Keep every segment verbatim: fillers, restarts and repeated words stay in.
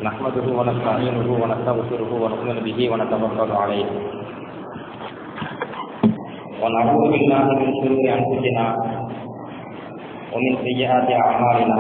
نحمده ونستعينه ونستغفره ونؤمن به ونتوكل عليه ونعوذ بالله من شرور انفسنا ومن سيئات اعمالنا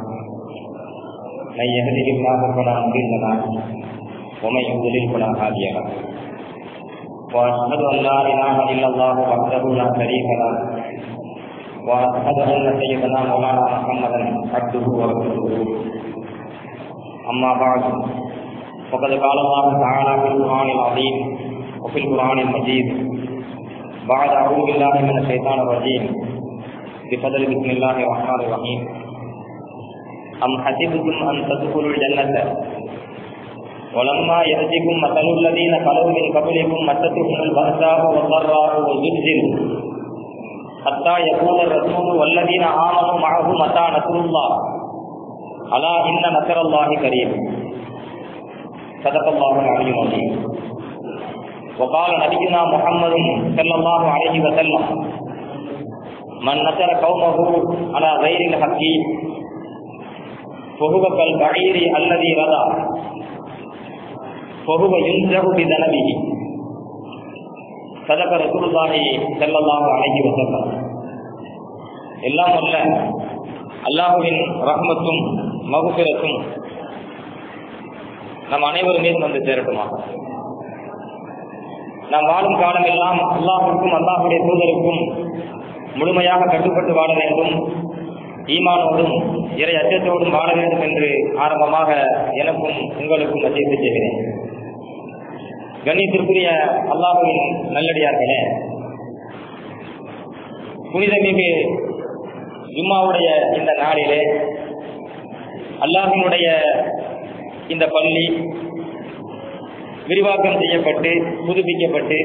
من يهده الله فلا مضل له ومن يضلل فلا هادي له واشهد ان لا اله الا الله وحده لا شريك له واشهد ان سيدنا مولانا محمدا عبده ورسوله. أما بعد فقد قال الله تعالى في القرآن العظيم وفي القرآن المجيد بعد أعوذ بالله من الشيطان الرجيم بفضل بسم الله الرحمن الرحيم أم حسبتم أن تدخلوا الجنة ولما يأتكم مثل الذين خلوا من قبلكم مستهم البأساء والضراء والزلزلوا حتى يقول الرسول والذين آمنوا معه متى نصر الله ألا إن نصر الله قريب. صدق الله العلي العظيم. وقال نبينا محمد صلى الله عليه وسلم من نصر قومه على غير الحق فهو كالبعير الذي رضى فهو ينزع بذنبه. صدق رسول الله صلى الله عليه وسلم. எல்லாம் அல்ல அல்லாஹுவின் ரஹ்மத்தும் மக்ஃபிரத்தும் நம் அனைவரும் மீது வந்து சேரட்டுமா. நாம் வாழும் காலம் எல்லாம் அல்லாஹுக்கும் அல்லாஹுடைய தூதருக்கும் முழுமையாக கட்டுப்பட்டு வாழ வேண்டும், ஈமானோடும் இறை அச்சத்தோடும் வாழ வேண்டும் என்று ஆரம்பமாக எனக்கும் உங்களுக்கும் வசியத்து செய்கிறேன். கண்ணியத்திற்குரிய அல்லாஹுவின் நல்லடியார்களே, புனிதமிகு ஜும்மாவுடைய இந்த நாளிலே அல்லாஹ்வினுடைய இந்த பள்ளி விரிவாக்கம் செய்யப்பட்டு புதுப்பிக்கப்பட்டு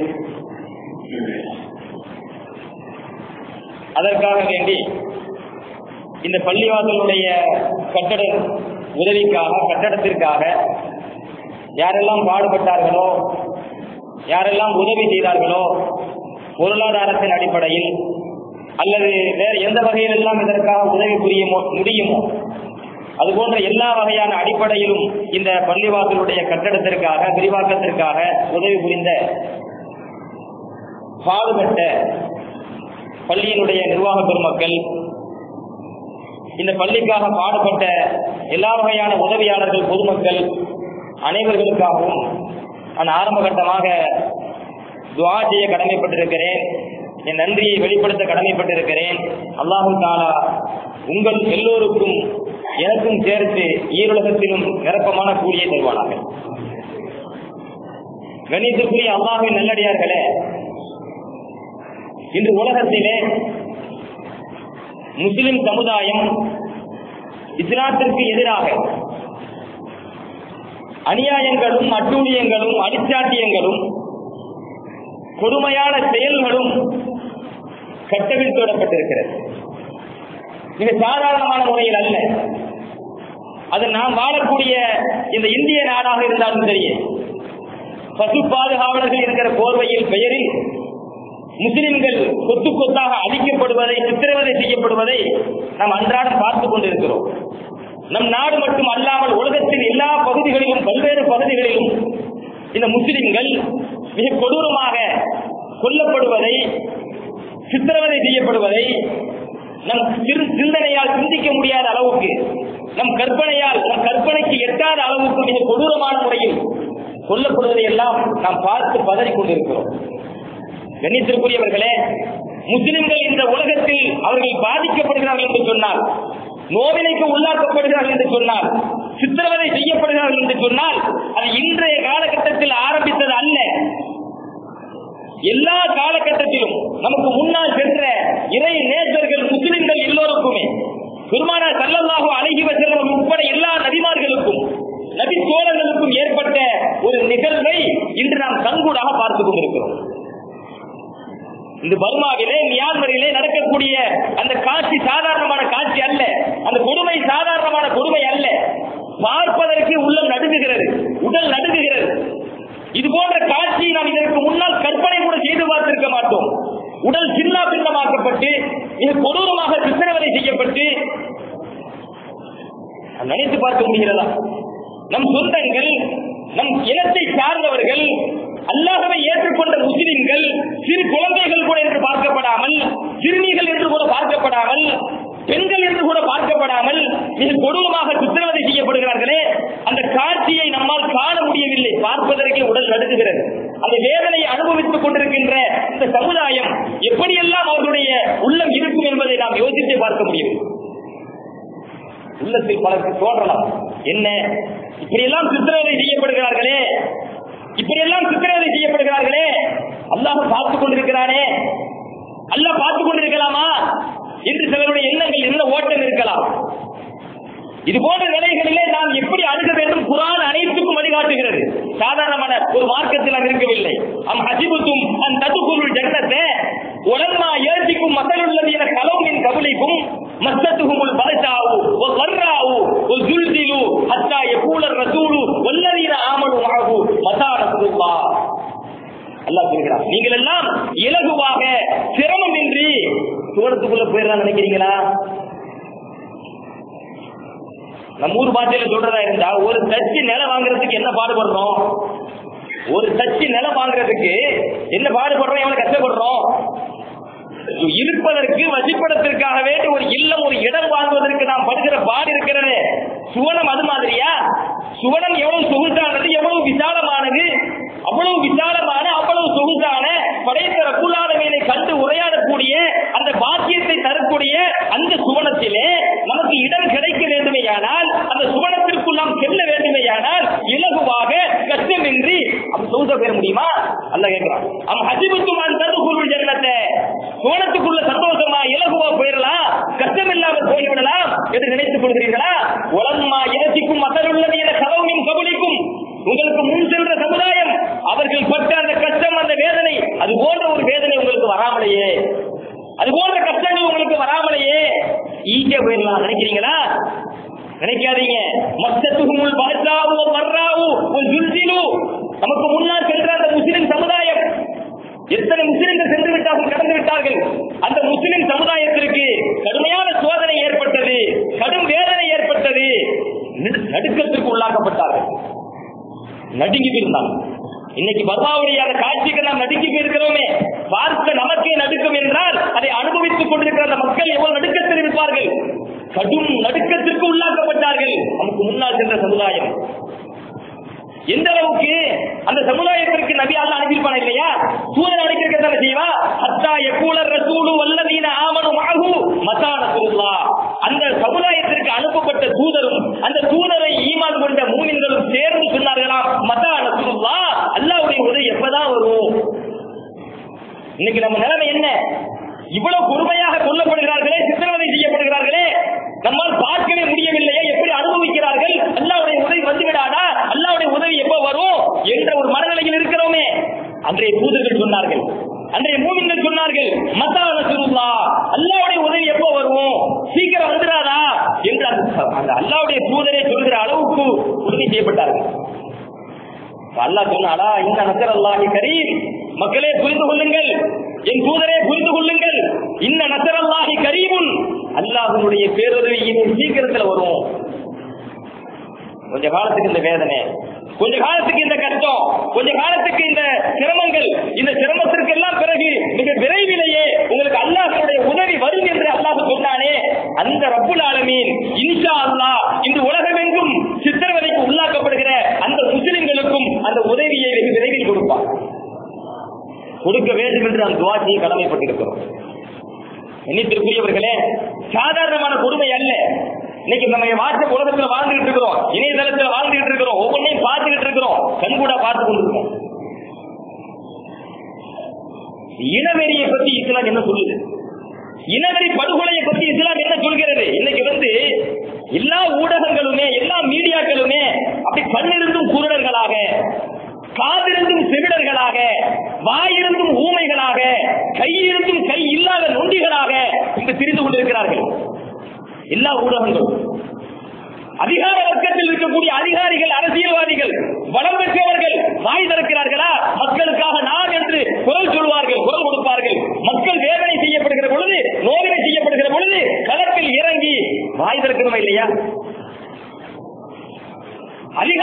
அதற்காக வேண்டி இந்த பள்ளிவாசலுடைய கட்டட உதவிக்காக கட்டடத்திற்காக யாரெல்லாம் பாடுபட்டார்களோ, யாரெல்லாம் உதவி செய்தார்களோ, பொருளாதாரத்தின் அடிப்படையில் அல்லது வேறு எந்த வகையில் எல்லாம் இதற்காக உதவி புரிய முடியுமோ அதுபோன்ற எல்லா வகையான அடிப்படையிலும் இந்த பள்ளிவாசலுடைய கட்டடத்திற்காக விரிவாக்கத்திற்காக உதவி புரிந்த பாடுபட்ட பள்ளியினுடைய நிர்வாக பெருமக்கள், இந்த பள்ளிக்காக பாடுபட்ட எல்லா வகையான உதவியாளர்கள், பொதுமக்கள் அனைவர்களுக்காகவும் நான் ஆரம்ப கட்டமாக துஆ செய்ய கடமைப்பட்டிருக்கிறேன். என் நன்றியை வெளிப்படுத்த கடமைப்பட்டிருக்கிறேன். அல்லாஹு தஆலா உங்கள் எல்லோருக்கும் எனக்கும் சேர்த்து ஈருலகத்திலும் நிரப்பமான கூலியை தருவானாக. கண்ணியத்திற்குரிய அல்லாஹ்வின் நல்லடியார்களே, இன்று உலகத்திலே முஸ்லிம் சமுதாயம் இஸ்லாத்திற்கு எதிராக அநியாயங்களும் அட்டூழியங்களும் அடிச்சாட்டியங்களும் கொடுமையான செயல்களும் கட்டவிழ்த்தோடப்பட்டிருக்கிறது. மிக சாதாரணமான முறையில் அல்ல. அது நாம் வாழக்கூடிய இந்த இந்திய நாடாக இருந்தாலும் சரி, பசு பாதுகாவலர்கள் இருக்கிற போர்வையில் பெயரில் முஸ்லிம்கள் கொத்து கொத்தாக அழிக்கப்படுவதை, சித்திரவதை செய்யப்படுவதை நாம் அன்றாடம் பார்த்துக் கொண்டிருக்கிறோம். நம் நாடு மட்டும் அல்லாமல் உலகத்தின் எல்லா பகுதிகளிலும், பல்வேறு பகுதிகளிலும் இந்த முஸ்லிம்கள் மிக கொடூரமாக கொல்லப்படுவதை, சித்திரவதை செய்யப்படுவதை நம் சிந்தனையால் சிந்திக்க முடியாத அளவுக்கு, நம் கற்பனையால் நம் கற்பனைக்கு எட்டாத அளவுக்கு மிக கொடூரமான முறையில் கொல்லப்படுவதை எல்லாம் நாம் பார்த்து பதறிக் கொண்டிருக்கிறோம். கண்ணியத்திற்குரியவர்களே, முஸ்லிம்கள் இந்த உலகத்தில் அவர்கள் பாதிக்கப்படுகிறார்கள் என்று சொன்னால், நோவினைக்கு உள்ளாக்கப்படுகிறார்கள் என்று சொன்னால், சித்திரவதை செய்யப்படுகிறார்கள் என்று சொன்னால், அது இன்றைய காலகட்டத்தில் ஆரம்பித்தது அல்ல. எல்லா காலகட்டத்திலும் நமக்கு முன்னால் சென்ற இறை நேசர்கள் முஸ்லிம்கள் எல்லோருக்குமே, பெருமானார் ஸல்லல்லாஹு அலைஹி வஸல்லம் உட்பட எல்லா நபிமார்களுக்கும் நபி தோழர்களுக்கும் ஏற்பட்ட ஒரு நிகழ்வை இன்று நாம் கண்கூடாக பார்த்துக் கொண்டிருக்கிறோம். இந்த பர்மாவிலே, மியான்மரிலே நடக்கக்கூடிய அந்த காட்சி சாதாரணமான காட்சி அல்ல. அந்த கொடுமை சாதாரணமான கொடுமை அல்ல. பார்ப்பதற்கு உள்ளம் நடுங்குகிறது, உடல் நடுங்குகிறது. இது போன்ற காட்சியை நாம் இதற்கு முன்னால் கற்பனை கூட செய்து பார்த்திருக்க மாட்டோம். உடல் சின்ன பின்னமாக்கப்பட்டு மிக கொடூரமாக சித்திரவதை செய்யப்பட்டு நினைத்து பார்க்க முடிகிறதா? நம் சொந்தங்கள், நம் இனத்தை சார்ந்தவர்கள், அல்லாஹ்வை ஏற்றுக்கொண்ட முஸ்லிம்கள், சிறு குழந்தைகள் கூட என்று பார்க்கப்படாமல், சிறுமிகள் என்று கூட பார்க்கப்படாமல், பெண்கள் என்று கூட பார்க்கப்படாமல் மிக கொடூரமாக சித்திரவதை செய்யப்படுகிறார்களே, அந்த காட்சியை நம்மால் காண முடியவில்லை. பார்ப்பதற்கே உடல் நடுங்குகிறது. அந்த வேதனையை அனுபவித்துக் கொண்டிருக்கின்ற இந்த சமுதாயம் எப்படியெல்லாம் அவர்களுடைய உள்ளம் இருக்கும் என்பதை நாம் யோசித்தே பார்க்க முடியும். உள்ளத்தில் பலருக்கு தோன்றலாம், என்ன இப்படியெல்லாம் சித்திரவதை செய்யப்படுகிறார்களே, இப்படியெல்லாம் சித்திரவதை செய்யப்படுகிறார்களே, அல்லாஹ் பார்த்துக் கொண்டிருக்கிறானே, அல்லாஹ் பார்த்துக் கொண்டிருக்கலாமா என்று சிலருடைய எண்ணங்கள் என்ன ஓட்டம் இருக்கலாம். இது போன்ற நிலைகளிலே நாம் எப்படி அணுக வேண்டும் குர்ஆன் அனைத்துக்கும் வழிகாட்டுகிறது. சாதாரணமான ஒரு மார்க்கத்தில் அது இருக்கவில்லை. அம் ஹஸிபுத்தும் அன் ததுகுலுல் ஜன்னத வலம்மா யர்திக்கும் மஸலுல்லதீன கலௌ மின் கப்லிக்கும் மஸ்ஸத்துஹுமுல் பலசாஉ வஸர்ராஉ வஸுல்சிலு ஹத்தா யகூல الرسூலு வல்லதீன ஆமனு மஅஹு மதா நஸ்ருல்லாஹ். அல்லாஹ் சொல்கிறார், நீங்கள் எல்லாம் இலகுவாக சிரமமின்றி சுவனத்துக்குள்ள போயிடலாம் நினைக்கிறீங்களா? நம்ம ஊர் பாஷையில சொல்றதா இருந்தா, ஒரு தச்சு நிலம் வாங்குறதுக்கு என்ன பாடுபடுறோம், ஒரு தச்சு நிலம் வாங்குறதுக்கு என்ன பாடுபடுறோம், எவ்வளவு கஷ்டப்படுறோம். இருப்பதற்கு வசிப்பதற்காக வேண்டி ஒரு இல்லம், ஒரு இடம் வாங்குவதற்கு நாம் படுகிற பாடு இருக்கிறது. சுவனம் அது மாதிரியா? சுவனம் எவ்வளவு சொகுசானது, எவ்வளவு விசாலமானது, அவ்வளவு விசாலமான அவ்வளவு சொகுசான படைத்த ரப்புல் ஆலமீனை கண்டு உரையாடக்கூடிய அந்த பாக்கியத்தை தரக்கூடிய அந்த சுவனத்திலே நமக்கு இடம் கிடைக்க வேண்டுமேயானால், அந்த சுவனத்திற்குள் நாம் செல்ல வேண்டுமேயானால் இலகுவாக கஷ்டமின்றி அப்படி சொகுசா பெற முடியுமா? அல்லாஹ் கேட்கிறான், அம் ஹஸிபுத்தும் அன் ததுகுலுல் ஜன்னத, சுவனத்துக்குள்ள சந்தோஷமா இலகுவா போயிடலாம், கஷ்டம் இல்லாமல் போய்விடலாம் என்று நினைத்துக் கொள்கிறீர்களா? வலம்மா யர்திக்கும் மஸலுல்லதீன கலௌ மின் கப்லிக்கும், உங்களுக்கு முன் சென்ற சமுதாயம் அவர்கள் பட்ட அந்த கஷ்டம், அந்த வேதனை, அது போன்ற ஒரு வேதனை உங்களுக்கு வராமலையே, அது போன்ற கஷ்டங்கள் உங்களுக்கு வராமலையே ஈஸியா போயிடலாம் நினைக்கிறீங்களா? நினைக்காதீங்க. மஸ்ஸத்துஹுமுல் பலசாஉ வஸர்ராஉ வஸுல்சிலு, நமக்கு முன்னால் சென்ற அந்த முஸ்லிம் சமுதாயம், எத்தனை முஸ்லிம்கள் சென்று விட்டார்கள், கடந்து விட்டார்கள். அந்த முஸ்லிம் சமுதாயத்திற்கு கடுமையான சோதனை ஏற்பட்டது, கடும் வேதனை ஏற்பட்டது, நடுக்கத்திற்கு உள்ளாக்கப்பட்டார்கள், நடுங்கி இருந்தாங்க. இன்னைக்கு பர்மாவுடைய அந்த காட்சிக்கு நாம் நடுங்கி போயிருக்கிறோமே, பார்க்க நமக்கே நடுக்கம் என்றால் அதை அனுபவித்துக் கொண்டிருக்கிற அந்த மக்கள் எவ்வளவு நடுக்கத்தில் இருப்பார்கள். கடும் நடுக்கத்திற்கு உள்ளாக்கப்பட்டார்கள் நமக்கு முன்னால் சென்ற சமுதாயம். எந்த அளவுக்கு அந்த சமுதாயத்திற்கு நபி அல்லாஹ் அனுப்பியிருப்பான இல்லையா? தூதர் அனுப்பியிருக்கிறத செய்வா, ஹத்தா யகூல الرسூலு வல்லதீன ஆமனு மஅஹு மதா நஸ்ருல்லாஹ். அந்த சமுதாயத்திற்கு அனுப்பப்பட்ட தூதரும் அந்த தூதரை ஈமான் கொண்ட மூமின்களும் சேர்ந்து சொன்னார்களாம், மதா நஸ்ருல்லாஹ், அல்லாஹ்வுடைய உதவி எப்பதான் வரும்? இன்னைக்கு நம்ம நிலைமை என்ன? இவ்வளவு கொடுமையாக கொல்லப்படுகிறார்களே, சித்திரவதை செய்யப்படுகிறார்களே, நம்மால் பார்க்கவே முடியவில்லையே, எப்படி அனுபவிக்கிறார்கள்? அல்லாஹ்வுடைய உதவி வந்துவிடாதா, அல்லாஹ்வுடைய உதவி எப்ப வரும் என்ற ஒரு மனநிலையில் இருக்கிறோமே. அன்றைய தூதர்கள் சொன்னார்கள், அன்றைய மூமின்கள் சொன்னார்கள், மதா நஸ்ருல்லாஹ், அல்லாஹ்வுடைய உதவி எப்ப வரும், சீக்கிரம் வந்துடாதா என்று அந்த அல்லாஹ்வுடைய தூதரே சொல்கிற அளவுக்கு உறுதி செய்யப்பட்டார்கள். அல்லாஹ் சொன்னாடா, இந்த நஸ்ரல்லாஹி கரீம், மக்களே புரிந்து கொள்ளுங்கள், என் தூதரே புரிந்து கொள்ளுங்கள், இந்த நஸ்ரல்லாஹி கரீமுன், அல்லாஹ்வுடைய பேருதவி இனி சீக்கிரத்தில் வரும். கொஞ்ச காலத்துக்கு இந்த வேதனை, கொஞ்ச காலத்துக்கு இந்த கஷ்டம், கொஞ்ச காலத்துக்கு இந்த சிரமங்கள், இந்த சிரமத்திற்கு எல்லாம் பிறகு மிக விரைவிலேயே உங்களுக்கு அல்லாஹ்வுடைய உதவி வரும் என்று அல்லாஹ் சொன்னானே, அந்த ரப்புல் ஆலமீன் இன்ஷா அல்லாஹ் இந்த உலகமெங்கும் சித்திரவதைக்கு உள்ளாக்கப்படுகிற அந்த முஸ்லிம்களுக்கும் அந்த உதவியை வெகு விரைவில் கொடுப்பார், கொடுக்க வேண்டும் என்று நாம் துஆ செய்ய கடமைப்பட்டிருக்கிறோம். எண்ணித்திற்குரியவர்களே, சாதாரணமான கொடுமை அல்ல. இன்னைக்கு நம்ம வாட்ஸ்அப் உலகத்துல வாழ்ந்துகிட்டு இருக்கிறோம், இணையதளத்துல வாழ்ந்துகிட்டு இருக்கிறோம், ஒவ்வொன்றையும் பார்த்துக்கிட்டு இருக்கிறோம், கண்கூடா பார்த்து கொண்டிருக்கோம். இனவெறியை பத்தி இஸ்லாம் என்ன சொல்லுது? இனவெறி படுகொலையை பத்தி இஸ்லாம் என்ன சொல்கிறது? இன்னைக்கு வந்து எல்லா ஊடகங்களுமே, எல்லா மீடியாக்களுமே அப்படி கண்ணிருந்தும் குருடர்களாக, காதிருந்தும் செவிடர்களாக, வாயிருந்தும் ஊமைகளாக, கையிருந்தும் கை இல்லாத நொண்டிகளாக இங்கு திரிந்து கொண்டிருக்கிறார்கள். எல்லா ஊடகங்களும் அதிகார வர்க்கத்தில் இருக்கக்கூடிய அதிகாரிகள், அரசியல்வாதிகள், வளம் பெற்றவர்கள் வாய் திறக்கிறார்களா? மக்களுக்காக நான் என்று குரல் சொல்வார்கள், குரல் கொடுப்பார்கள். மக்கள் வேதனை செய்யப்படுகிற பொழுது, நோதனை செய்யப்படுகிற பொழுது களத்தில் இறங்கி வாய் திறக்கணுமா இல்லையா? அதிகார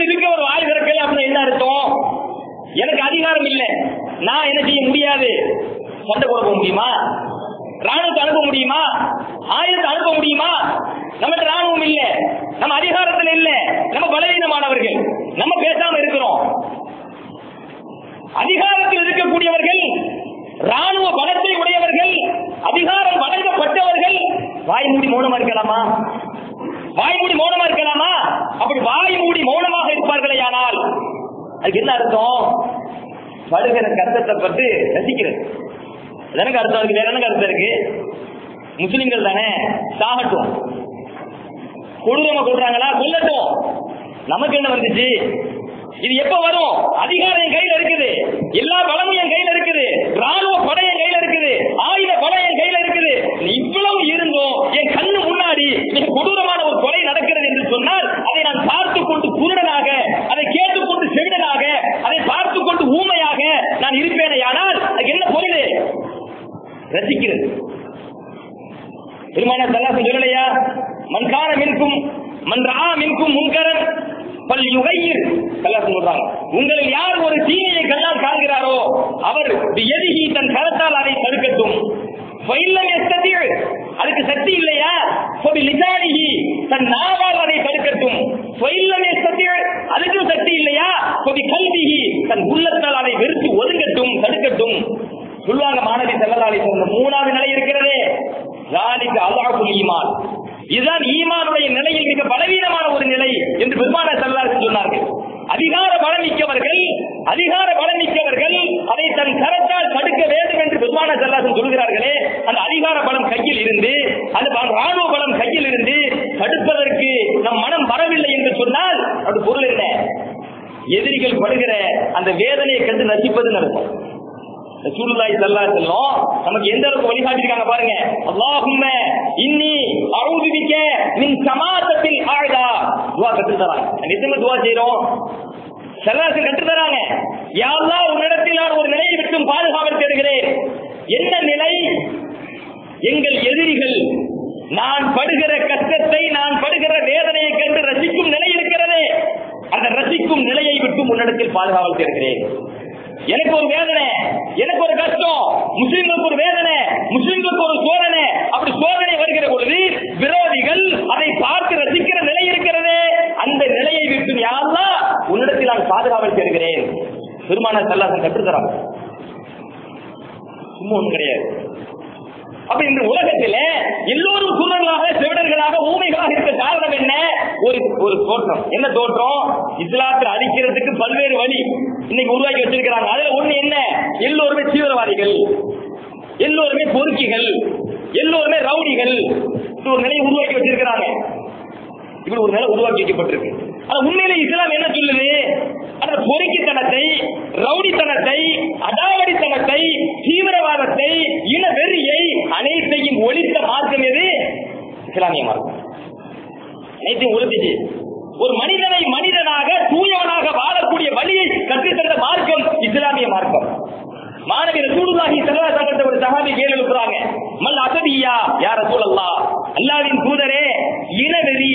பேச்சுக்கு ஒரு வாய் திறக்கல அப்படின்னு என்ன அர்த்தம்? எனக்கு அதிகாரம் இல்லை, நான் என்ன செய்ய முடியாது. சண்டை கொடுக்க முடியுமா? ராணுவத்தை அனுப்ப முடியுமா? ஆயுதத்தை அனுப்ப முடியுமா? நம்ம ராணுவம் இல்ல, நம்ம அதிகாரத்தில் இல்ல, நம்ம பலவீனமானவர்கள், நம்ம பேசாம இருக்கிறோம். அதிகாரத்தில் இருக்கக்கூடியவர்கள், ராணுவ பலத்தை உடையவர்கள், அதிகாரம் வழங்கப்பட்டவர்கள் வாய் மூடி மௌனமா இருக்கலாமா? வாய் மூடி மௌனமா இருக்கலாமா? அப்படி வாய் மூடி மௌனமாக இருப்பார்களே ஆனால் அதுக்கு என்ன அர்த்தம்? படுகிற கஷ்டத்தை பற்றி ரசிக்கிறது. எனக்கு அர்த்தம் இருக்கு. வேற என்ன அர்த்தம் இருக்கு? முஸ்லிம்கள் தானே, சாகட்டும். கொள்ளுமா கொள்றாங்களா? கொல்லட்டும். நமக்கு என்ன வந்துச்சு? இது எப்ப வரும்? அதிகாரம் என் கையில இருக்குது, எல்லா பலமும் என் கையில இருக்குது, ராணுவ படை என் கையில இருக்குது, ஆயுத படை என் கையில இருக்குது. இவ்வளவு இருந்தும் என் கண்ணு முன்னாடி மிக கொடூரமான ஒரு கொலை நடக்கிறது என்று சொன்னால் அதை நான் பார்த்துக் கொண்டு குருடனாக, அதை கேட்டுக்கொண்டு செவிடனாக, அதை பார்த்துக் கொண்டு ஊமையாக நான் இருப்பேனே ஆனால் அதுக்கு என்ன பொருள்? ரசிக்கிறது. பெருமான சல்லாசன் சொல்லலையா? மன்கான மின்கும் மன்றா மின்கும் முன்கரன் பல் யுகையிர். சல்லாசன் சொல்றாங்க, உங்களில் யார் ஒரு தீமையை கண்ணால் காண்கிறாரோ அவர் எதிகி தன் கரத்தால் அதை தடுக்கட்டும். அதுக்கு சக்தி இல்லையா? தன் நாவால் அதை தடுக்கட்டும். அதுக்கும் சக்தி இல்லையா? கல்விகி தன் உள்ளத்தால் அதை வெறுத்து ஒதுங்கட்டும், தடுக்கட்டும். சொல்லுவாங்க மாணவி செல்லலாளி சொன்ன மூணாவது நிலை இருக்கிறதே, அல்லாஹுல் ஈமான். இதுதான் ஈமானுடைய நிலையில் மிக பலவீனமான ஒரு நிலை என்று பெருமானார் ஸல்லல்லாஹு அலைஹி வஸல்லம் சொன்னார்கள். அதிகார பலம் மிக்கவர்கள், அதிகார பலம் மிக்கவர்கள் அதை தன் கரத்தால் தடுக்க வேண்டும் என்று பெருமானார் ஸல்லல்லாஹு அலைஹி வஸல்லம் சொல்கிறார்களே, அந்த அதிகார பலம் கையில் இருந்து, அந்த ராணுவ பலம் கையில் இருந்து தடுப்பதற்கு நம் மனம் வரவில்லை என்று சொன்னால் அது பொருள் என்ன? எதிரிகள் படுகிற அந்த வேதனையை கண்டு நசிப்பது நடக்கும். ரசூலுல்லாஹி ஸல்லல்லாஹு அலைஹி வஸல்லம் நமக்கு எந்த அளவுக்கு வழிகாட்டி இருக்காங்க பாருங்க. அல்லாஹும்ம இன்னி அஊது பிக மின் சமாதத்தில் ஆஅதா. துஆ கற்று தராங்க. நிச்சயமா துஆ செய்றோம். ஸல்லல்லாஹு கற்று தராங்க. யா அல்லாஹ், உன்னிடத்தில் நான் ஒரு நிலையை விட்டு பாதுகாவல் தேடுகிறேன். என்ன நிலை? எங்கள் எதிரிகள் நான் படுகிற கஷ்டத்தை, நான் படுகிற வேதனையை கண்டு ரசிக்கும் நிலை இருக்கிறதே, அந்த ரசிக்கும் நிலையை விட்டு உன்னிடத்தில் பாதுகாவல் தேடுகிறேன். எனக்கு ஒரு வேதனை, எனக்கு ஒரு கஷ்டம், முஸ்லிம்களுக்கு ஒரு வேதனை, முஸ்லிம்களுக்கு ஒரு சோதனை. அப்படி சோதனை வருகிற பொழுது விரோதிகள் அதை பார்த்து ரசிக்கிற நிலை இருக்கிறதே, அந்த நிலையை விட்டு யா அல்லாஹ் உன்னிடத்தில் நான் பாதுகாவல் தேடுகிறேன். பெருமானார் ஸல்லல்லாஹு அலைஹி வஸல்லம் கற்றுத்தராங்க. சும்மா ஒன்றும் கிடையாது. அப்ப இந்த உலகத்தில எல்லோரும் குருடர்களாக, செவிடர்களாக, ஊமைகளாக இருக்க காரணம் என்ன? ஒரு ஒரு தோற்றம். என்ன தோற்றம்? இஸ்லாத்தில் அழிக்கிறதுக்கு பல்வேறு வழி இன்னைக்கு உருவாக்கி வச்சிருக்கிறாங்க. அதுல ஒண்ணு என்ன? எல்லோருமே தீவிரவாதிகள், எல்லோருமே பொறுக்கிகள், எல்லோருமே ரவுடிகள். ஒரு நிலையை உருவாக்கி வச்சிருக்கிறாங்க. இப்படி ஒரு நிலை உருவாக்கி வைக்கப்பட்டிருக்கு. ஆனா உண்மையில இஸ்லாம் என்ன சொல்லுது? அந்த பொறுக்கித்தனத்தை, ரவுடித்தனத்தை, அடாவடித்தனத்தை, தீவிரவாதத்தை, இன வெறியை அனைத்தையும் ஒழித்த மார்க்கம் எது? இஸ்லாமிய மார்க்கம். அனைத்தையும் ஒழித்துச்சு. ஒரு மனிதனை மனிதனாக, தூயவனாக வாழக்கூடிய வழியை கற்றுத்தந்த மார்க்கம் இஸ்லாமிய மார்க்கம். மாணவி ரசூலுல்லாஹி ஸல்லல்லாஹு அலைஹி வஸல்லம் ஒரு சஹாபி கேள்வி எழுப்புறாங்க, மல் அஸபியா யா ரசூலல்லாஹ், அல்லாஹ்வின் தூதரே, இனவெறி,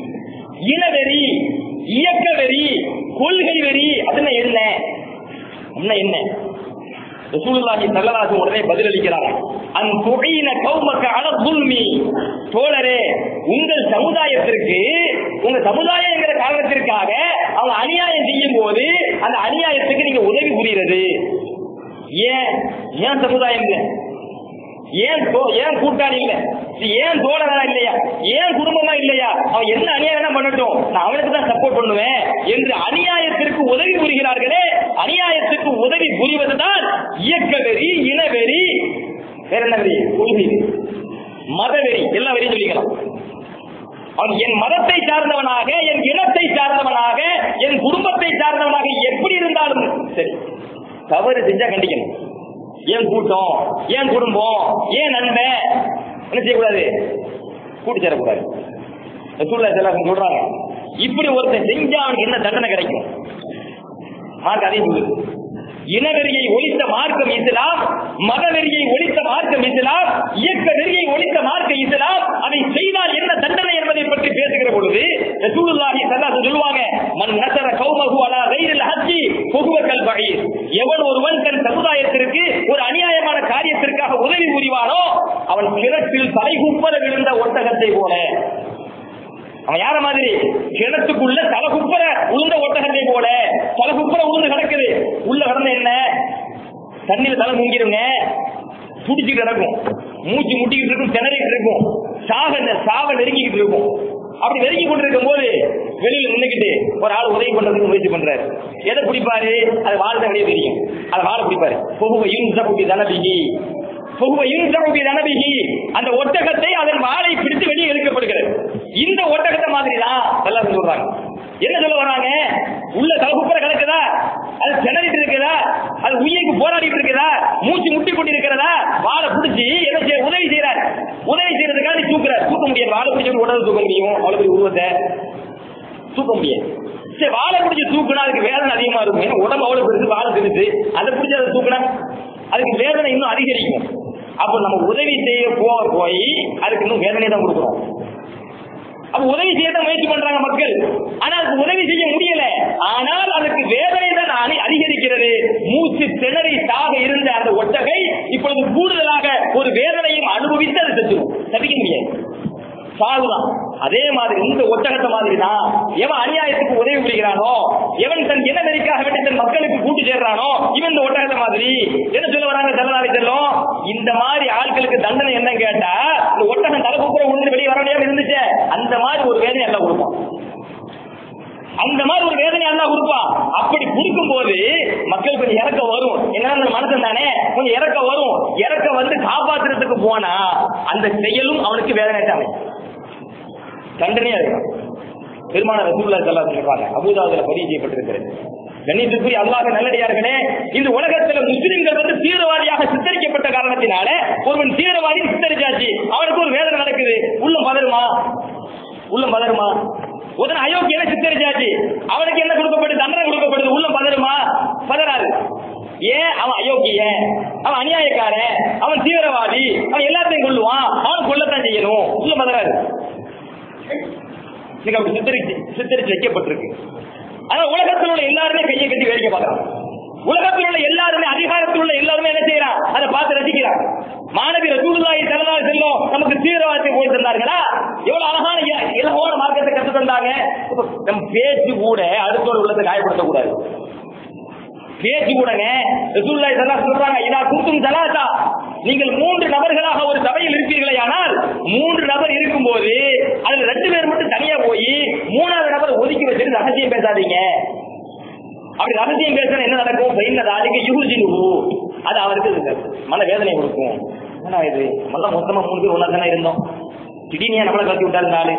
இனவெறி, இயக்க வெறி, கொள்கை வெறி அதுன்னா என்ன? அப்படின்னா என்ன? ரசூலுல்லாஹி ஸல்லல்லாஹு அலைஹி வஸல்லம் உடனே பதில் அளிக்கிறாங்க, அன் துஈன கௌமக அலா ظுல்மி. தோழரே, உங்கள் சமுதாயத்திற்கு, உங்க சமுதாயங்கிற காரணத்திற்காக அவங்க அநியாயம் செய்யும் போது அந்த அநியாயத்துக்கு நீங்க உதவி புரிகிறது. ஏன்? ஏன் சமுதாயம் இல்லை? ஏன் ஏன் கூட்டாளி இல்ல? ஏன் தோழனா இல்லையா? ஏன் குடும்பமா இல்லையா? அவன் என்ன அநியாயம் பண்ணட்டும், நான் அவனுக்கு தான் சப்போர்ட் பண்ணுவேன் என்று அநியாயத்திற்கு உதவி புரிகிறார்களே, அநியாயத்துக்கு உதவி புரிவதுதான் இயக்க வெறி, இனவெறி, வேற என்ன வெறி? கொள்கை, மதவெறி, எல்லா வெறியும் சொல்லிக்கலாம். அவன் என் மதத்தை சார்ந்தவனாக, என் இனத்தை சார்ந்தவனாக, என் குடும்பத்தை சார்ந்தவனாக எப்படி இருந்தாலும் சரி, தவறு செஞ்சா கண்டிக்கணும். ஏன் கூட்டம், ஏன் குடும்பம், ஏன் நண்பன் என்ன செய்யக்கூடாது? கூட்டு சேரக்கூடாது. சொல்றாங்க, இப்படி ஒருத்தன் செஞ்சா அவனுக்கு என்ன தண்டனை கிடைக்கும்? மார்க் அதே சொல்லுது. இனவெறியை ஒழித்த மார்க்கம் இஸ்லாம், மதவெறியை ஒழித்த மார்க்கம் இஸ்லாம், இயக்க வெறியை ஒழித்த மார்க்கம் இஸ்லாம். அதை செய்தால் என்ன தண்டனை என்பதை என்பதை பற்றி பேசுகிற பொழுது ரசூலுல்லாஹி ஸல்லல்லாஹு அலைஹி சொல்லுவாங்க, மன் நஸர கௌமஹு அலா கைரில் ஹஜ்ஜி ஃபஹுவ கல் பஈர். எவன் ஒருவன் தன் சமுதாயத்திற்கு ஒரு அநியாயமான காரியத்திற்காக உதவி புரிவானோ அவன் கிணற்றில் தலைகுப்பர விழுந்த ஒட்டகத்தை போல. அவன் யார மாதிரி? கிணத்துக்குள்ள தலைகுப்பர உளுந்த ஒட்டகத்தை போல. தலைகுப்பர உளுந்து கிடக்குது, உள்ள கிடந்த என்ன தண்ணியில தலை மூங்கிருங்க, துடிச்சு கிடக்கும், மூச்சு முட்டிக்கிட்டு இருக்கும், திணறிட்டு இருக்கும், சாக சாவ நெருங்கிக்கிட்டு இருக்கும். அப்படி நெருங்கி கொண்டு இருக்கும் போது வெளியில நின்றுக்கிட்டு ஒரு ஆள் உதவி பண்றதுக்கு முயற்சி பண்றாரு. எதை பிடிப்பாரு? அது வாழ்ந்த வெளியே தெரியும், அதை வாழ பிடிப்பாரு. அந்த ஒட்டகத்தை அதன் வாளை பிடித்து வெளியே இழுக்கப்படுகிறது. இந்த ஒட்டகத்தை மாதிரி தான் எல்லாரும் சொல்றாங்க. என்ன சொல்ல வராங்க? உள்ள தலகுப்புற கிடக்குதா, அது திணறிட்டு இருக்குதா, அது உயிருக்கு போராடிட்டு இருக்குதா, மூச்சு முட்டி கொண்டு இருக்கிறதா, வாழை பிடிச்சி என்ன செய்ய உதவி செய்யறாரு. உதவி செய்யறதுக்காக தூக்குறாரு. தூக்க முடியாது, வாழை பிடிச்சி உடலை தூக்க முடியும், அவ்வளவு பெரிய உருவத்தை தூக்க முடியாது. சரி, வாழை பிடிச்சி தூக்குனா அதுக்கு வேதனை அதிகமா இருக்கும். ஏன்னா உடம்பு அவ்வளவு பெருசு, வாழை தெரிஞ்சு அதை பிடிச்சி அதை தூக்குனா அதுக்கு வேதனை இன்னும் அதிகரிக்கும். அப்ப நம்ம உதவி செய்ய போக போய் அதுக்கு இன்னும் வேதனை தான் கொடுக்குறோம். அப்ப உதவி செய்ய தான் முயற்சி பண்றாங்க மக்கள், ஆனா அதுக்கு உதவி செய்ய முடியல. ஆனால் அதுக்கு வேதனை தான் அதிகரிக்கிறது. மூச்சு திணறி சாக இருந்த அந்த ஒட்டகை இப்பொழுது கூடுதலாக ஒரு வேதனையும் அனுபவித்து அது செத்துரும். தவிக்க முடியாது, சாகுதான். அதே மாதிரி இந்த ஒட்டகத்தை மாதிரி தான் எவன் அநியாயத்துக்கு உதவி புரிகிறானோ, எவன் தன் இனவெறிக்காக வேண்டி தன் மக்களுக்கு கூட்டு சேர்றானோ, இவன் இந்த ஒட்டகத்தை மாதிரி. என்ன சொல்ல வராங்க தலைநாளை செல்லும்? இந்த மாதிரி ஆட்களுக்கு தண்டனை என்ன கேட்டா, இந்த ஒட்டகம் தலைப்புற உண்டு வெளியே வர முடியாம இருந்துச்சு, அந்த மாதிரி ஒரு வேதனை எல்லாம் கொடுப்பான். அந்த மாதிரி ஒரு வேதனை எல்லாம் கொடுப்பான். அப்படி கொடுக்கும் போது மக்கள் கொஞ்சம் இறக்க வரும். என்ன மனசன் தானே, கொஞ்சம் இறக்க வரும். இறக்க வந்து காப்பாற்றுறதுக்கு போனா அந்த செயலும் அவனுக்கு வேதனை தான், தண்டனையா இருக்கும். பெருமான ரசூலுல்லாஹி ஸல்லல்லாஹு அலைஹி வஸல்லம் அபூதாவுல பதிவு செய்யப்பட்டிருக்கிறது. கண்ணியத்துக்குரிய அல்லாஹ் நல்லடியார்களே, இந்த உலகத்துல முஸ்லிம்கள் வந்து தீவிரவாதியாக சித்தரிக்கப்பட்ட காரணத்தினால ஒருவன் தீவிரவாதி சித்தரிச்சாச்சு, அவனுக்கு ஒரு வேதனை நடக்குது. உள்ளம் பதறுமா? உள்ளம் பதறுமா? ஒரு அயோக்கியன சித்தரிச்சாச்சு, அவனுக்கு என்ன கொடுக்கப்படுது? தண்டனை கொடுக்கப்படுது. உள்ளம் பதறுமா? பதறாது. ஏன்? அவன் அயோக்கியன், அவன் அநியாயக்காரன், அவன் தீவிரவாதி, அவன் எல்லாத்தையும் கொள்ளுவான், அவன் கொல்லத்தான் செய்யணும். உள்ளம் பதறாது. சித்தரிச்சு சித்தரிச்சு வைக்கப்பட்டிருக்கு. ஆனா உலகத்தில் உள்ள எல்லாருமே கையை கட்டி வேடிக்கை பார்க்கறான். உலகத்தில் உள்ள எல்லாருமே, அதிகாரத்தில் உள்ள எல்லாருமே என்ன செய்யறான்? அதை பார்த்து ரசிக்கிறான். மாணவி ரசூலுல்லாஹி ஸல்லல்லாஹு அலைஹி வஸல்லம் நமக்கு தீவிரவாதத்தை போய் தந்தார்களா? எவ்வளவு அழகான இலகுவான மார்க்கத்தை கற்று தந்தாங்க. நம்ம பேச்சு கூட அடுத்தோட உள்ளத்தை காயப்படுத்த கூடாது. பேச்சு கூடங்க ரசூலுல்லாஹி ஸல்லல்லாஹு அலைஹி வஸல்லம் சொல்றாங்க, இதா குந்தும் ஸலாஸா, நீங்கள் மூன்று நபர்களாக ஒரு சபையில் இருப்பீர்களே, ஆனால் மூன்று நபர் இருக்கும் போது அதுல ரெண்டு பேர் மட்டும் தனியா போய் மூணாவது நபர் ஒதுக்கி வச்சுட்டு ரகசியம் பேசாதீங்க. அப்படி ரகசியம் பேசுறது என்ன நடக்கும்? அது அவருக்கு மன வேதனை கொடுக்கும். ஏன்னா இது மொத்த மொத்தமா மூணு பேர் ஒன்னா தானே இருந்தோம், திடீர்னு நம்மளை கலத்தி விட்டாரு,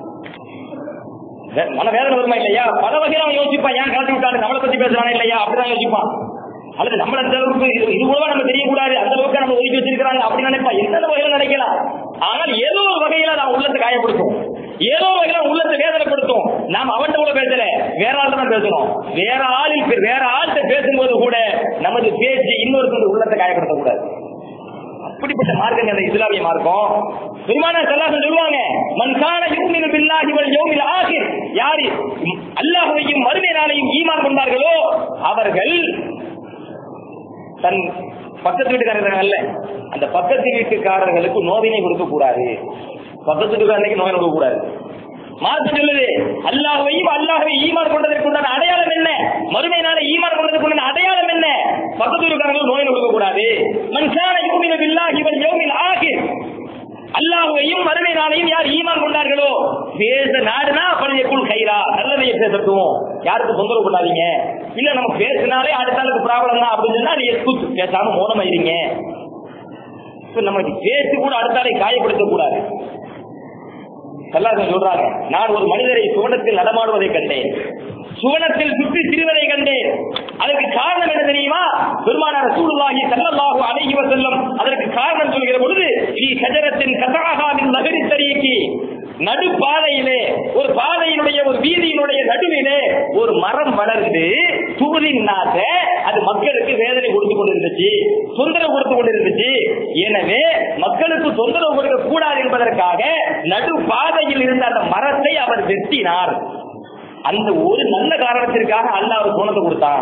மன வேதனை வருமா இல்லையா? பல வகையில அவன் யோசிப்பான், ஏன் கலத்தி விட்டாரு, நம்மளை பத்தி பேசுறானே இல்லையா, அப்படிதான் யோசிப்பான். அல்லது நம்ம அந்த அளவுக்கு இது கூட நம்ம தெரியக்கூடாது, அந்த அளவுக்கு நம்ம ஒதுக்கி வச்சிருக்கிறாங்க அப்படின்னு நினைப்பான். எந்த வகையில நினைக்கலாம். ஆனால் ஏதோ ஒரு வகையில நான் உள்ளத்தை காயப்படுத்தும், ஏதோ ஒரு வகையில உள்ளத்தை வேதனைப்படுத்தும். நாம் அவன்கிட்ட கூட பேசல, வேற ஆள் தான் பேசணும். வேற ஆளில் வேற ஆள்கிட்ட பேசும்போது கூட நமது பேச்சு இன்னொரு உள்ளத்தை காயப்படுத்த கூடாது. அப்படிப்பட்ட மார்க்கம் அந்த இஸ்லாமிய மார்க்கம். பெருமானார் ஸல்லல்லாஹு அலைஹி வஸல்லம் சொல்லுவாங்க, மன் கான யுமினு பில்லாஹி வல் யௌமில் ஆகிர், யார் அல்லாஹ்வையும் மறுமை நாளையும் ஈமான் கொண்டார்களோ அவர்கள் தன் பக்கத்து வீட்டுக்காரர்கள் அல்ல, அந்த பக்கத்து வீட்டுக்காரர்களுக்கு நோவினை கொடுக்க கூடாது. பக்கத்து வீட்டுக்காரனுக்கு நோய் கொடுக்க கூடாது. மார்க்கம் சொல்லுது, அல்லாஹ்வையும் அல்லாஹ்வை ஈமான் கொண்டதற்கு உண்டான அடையாளம் என்ன? மறுமை நாளை ஈமான் கொண்டதற்கு உண்டான அடையாளம் என்ன? பக்கத்து வீட்டுக்காரர்களுக்கு நோய் கொடுக்க கூடாது. மன் கான யுமினு பில்லாஹி வல் யௌமில் ஆகிர், அல்லாஹ்வையும் மறுமை நாளையும் யார் ஈமான் கொண்டார்களோ பேச நாடுனா பழையக்குள் கைரா, நல்லதைய பேசட்டும், யாருக்கு தொந்தரவு பண்ணாதீங்க. இல்ல நம்ம பேசினாலே அடுத்த ஆளுக்கு ப்ராப்ளம் தான் அப்படின்னு சொன்னா நீ எஸ்கூஸ் பேசாம மௌனமாயிருங்க. நமக்கு பேசி கூட அடுத்த ஆளை காயப்படுத்த கூடாது. எல்லாரும் சொல்றாங்க, நான் ஒரு மனிதரை சுவனத்தில் நடமாடுவதை கண்டேன், சுவனத்தில் சுற்றி திரிவதை கண்டேன். அதற்கு காரணம் என்ன தெரியுமா? பெருமானார் ரசூலுல்லாஹி ஸல்லல்லாஹு அலைஹி வஸல்லம் அதற்கு காரணம் சொல்கிற பொழுது, நீ ஷஜரத்தின் கஸஅஹாமின் நஹரி தரீகி, நடு பாதையிலே, ஒரு பாதையினுடைய ஒரு வீதியினுடைய நடுவிலே ஒரு மரம் வளர்ந்து துகுலின் நாச, அது மக்களுக்கு வேதனை கொடுத்து கொண்டு இருந்துச்சு, தொந்தரவு கொடுத்து கொண்டு இருந்துச்சு. எனவே மக்களுக்கு தொந்தரவு கொடுக்க கூடாது என்பதற்காக நடு பாதையில் இருந்த அந்த மரத்தை அவர் வெட்டினார். அந்த ஒரு நல்ல காரணத்திற்காக அல்லாஹ் அவர் சோனத்தை கொடுத்தான்.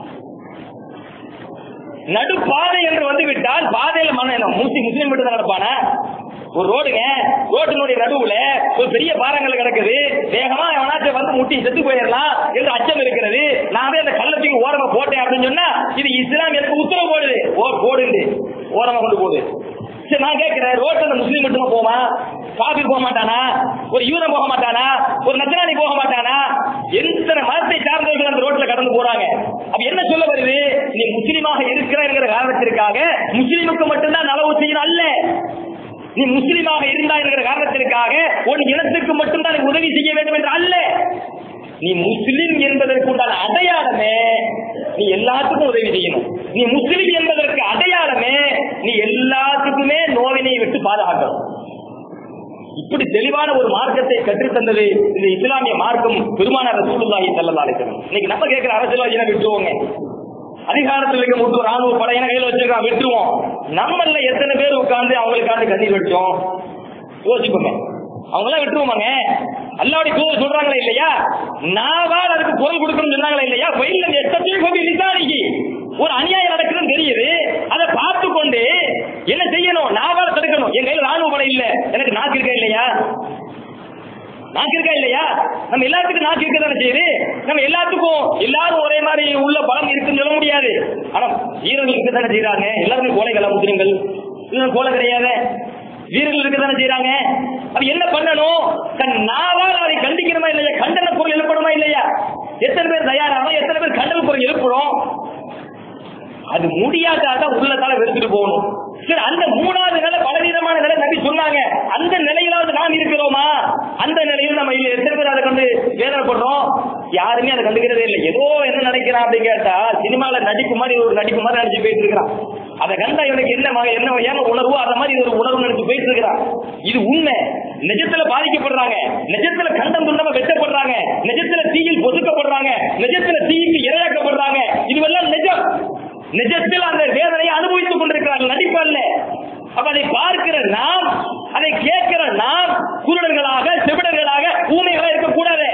நடு பாதை என்று வந்து விட்டால் பாதையில மன முஸ்லீம் மட்டும் தான் நடப்பான. ஒரு ரோடுங்க, ரோட்டினுடைய நடுவுல ஒரு பெரிய பாறங்கள் கிடக்குது, வேகமா எவனாச்சும் வந்து முட்டி செத்து போயிடலாம் என்று அச்சம் இருக்கிறது. நான் அந்த கள்ளத்துக்கு ஓரமா போட்டேன் அப்படின்னு சொன்னா இது இஸ்லாம் எனக்கு உத்தரவு போடுது, ஓர் போடு ஓரமா கொண்டு போடு. சரி, நான் கேட்கிறேன், ரோட்ல முஸ்லீம் மட்டுமா போவான்? காபீர் போக மாட்டானா? ஒரு யூதன் போக மாட்டானா? ஒரு நஜ்ரானி போக மாட்டானா? எத்தனை மதத்தை சார்ந்தவர்கள் அந்த ரோட்ல கடந்து போறாங்க. அப்ப என்ன சொல்ல வருது? நீ முஸ்லீமாக இருக்கிற காரணத்திற்காக முஸ்லீமுக்கு மட்டும்தான் நலவு செய்யணும் அல்ல. நீ முஸ்லீமாக இருந்தா இருக்கிற காரணத்திற்காக உன் இனத்துக்கு மட்டும்தான் உதவி செய்ய வேண்டும் என்று அல்ல. நீ முஸ்லிம் என்பதற்கு உண்டான அடையாளமே நீ எல்லாத்துக்கும் உதவி செய்யணும். நீ முஸ்லிம் என்பதற்கு அடையாளமே நீ எல்லாத்துக்குமே நோவினை விட்டு பாதுகாக்கணும். இப்படி தெளிவான ஒரு மார்க்கத்தை கற்றுத்தந்தது இந்த இஸ்லாமிய மார்க்கம். பெருமானார் ரசூலுல்லாஹி ஸல்லல்லாஹு அலைஹி வஸல்லம். இன்னைக்கு நம்ம கேட்கிற அரசியல்வாதிகளை விட்டுருவோங்க, அதிகாரத்தில் இருக்க மட்டும் ராணுவ படையின கையில் வச்சிருக்கான் விட்டுருவோம். நம்மள எத்தனை பேர் உட்கார்ந்து அவங்களுக்காண்டு கண்ணீர் வச்சோம் யோசிப்போங்க. அவங்க எல்லாம் விட்டுருவோமாங்க? அல்லாஹ்வுடைய தூதர் சொல்றாங்களா இல்லையா, நாவால் அதுக்கு குரல் கொடுக்கணும்னு சொன்னாங்களா இல்லையா? வயலில் எத்தனை கோடி விசாரிக்கு ஒரு அநியாயம் நடக்குதுன்னு தெரியுது, அதை பார்த்து கொண்டு என்ன செய்யணும்? நாவால் தடுக்கணும். என் கையில் ராணுவ படை இல்ல, எனக்கு நாக்கு இருக்கா இல்லையா? நாக்கு இருக்கா இல்லையா? நம்ம எல்லாத்துக்கும் நாக்கு இருக்க தானே செய்யுது. நம்ம எல்லாத்துக்கும் எல்லாரும் ஒரே மாதிரி உள்ள பலம் இருக்குன்னு சொல்ல முடியாது. ஆனா வீரர்கள் இருக்க தானே செய்யறாங்க. எல்லாருமே கோழைகளா முஸ்லிம்கள்? கோலை கிடையாது, வீரர்கள் இருக்க தானே செய்யறாங்க. அது என்ன பண்ணணும்? தன் நாவால் அதை கண்டிக்கணுமா இல்லையா? கண்டன பொருள் எழுப்பணுமா இல்லையா? எத்தனை பேர் தயாராகும்? எத்தனை பேர் கண்டன பொருள் எழுப்பணும்? அது முடியாதான் உள்ளத்தால வெறுத்துட்டு போகணும். சரி, அந்த மூணாவது நிலை பலவீனமான நிலை நபி சொன்னாங்க. அந்த நிலையிலாவது நாம் இருக்கிறோமா? அந்த நிலையில் நம்ம எத்தனை பேர் அதை கண்டு வேதனைப்படுறோம்? யாருமே அதை கண்டுக்கிறதே இல்லை. ஏதோ என்ன நினைக்கிறான் அப்படின்னு கேட்டா சினிமால நடிப்பு மாதிரி ஒரு நடிப்பு மாதிரி நினைச்சு போயிட்டு இருக்கிறான். அதை கண்டா இவனுக்கு என்ன என்ன ஏன் உணர்வோ அந்த மாதிரி ஒரு உணர்வு நினைச்சு போயிட்டு இருக்கிறான். இது உண்மை. நிஜத்துல பாதிக்கப்படுறாங்க, நிஜத்துல கண்டம் துண்டமா வெட்டப்படுறாங்க, நிஜத்துல தீயில் பொதுக்கப்படுறாங்க, நிஜத்துல தீக்கு இரையாக்கப்படுறாங்க. இதுவெல்லாம் நிஜம். நிஜத்தில் அந்த வேதனையை அனுபவித்துக் கொண்டிருக்கிறார்கள், நடிப்பு அல்ல. அப்ப அதை பார்க்கிற நாம், அதை கேட்கிற நாம் குருடர்களாக செவிடர்களாக ஊமைகளாக இருக்கக்கூடாது.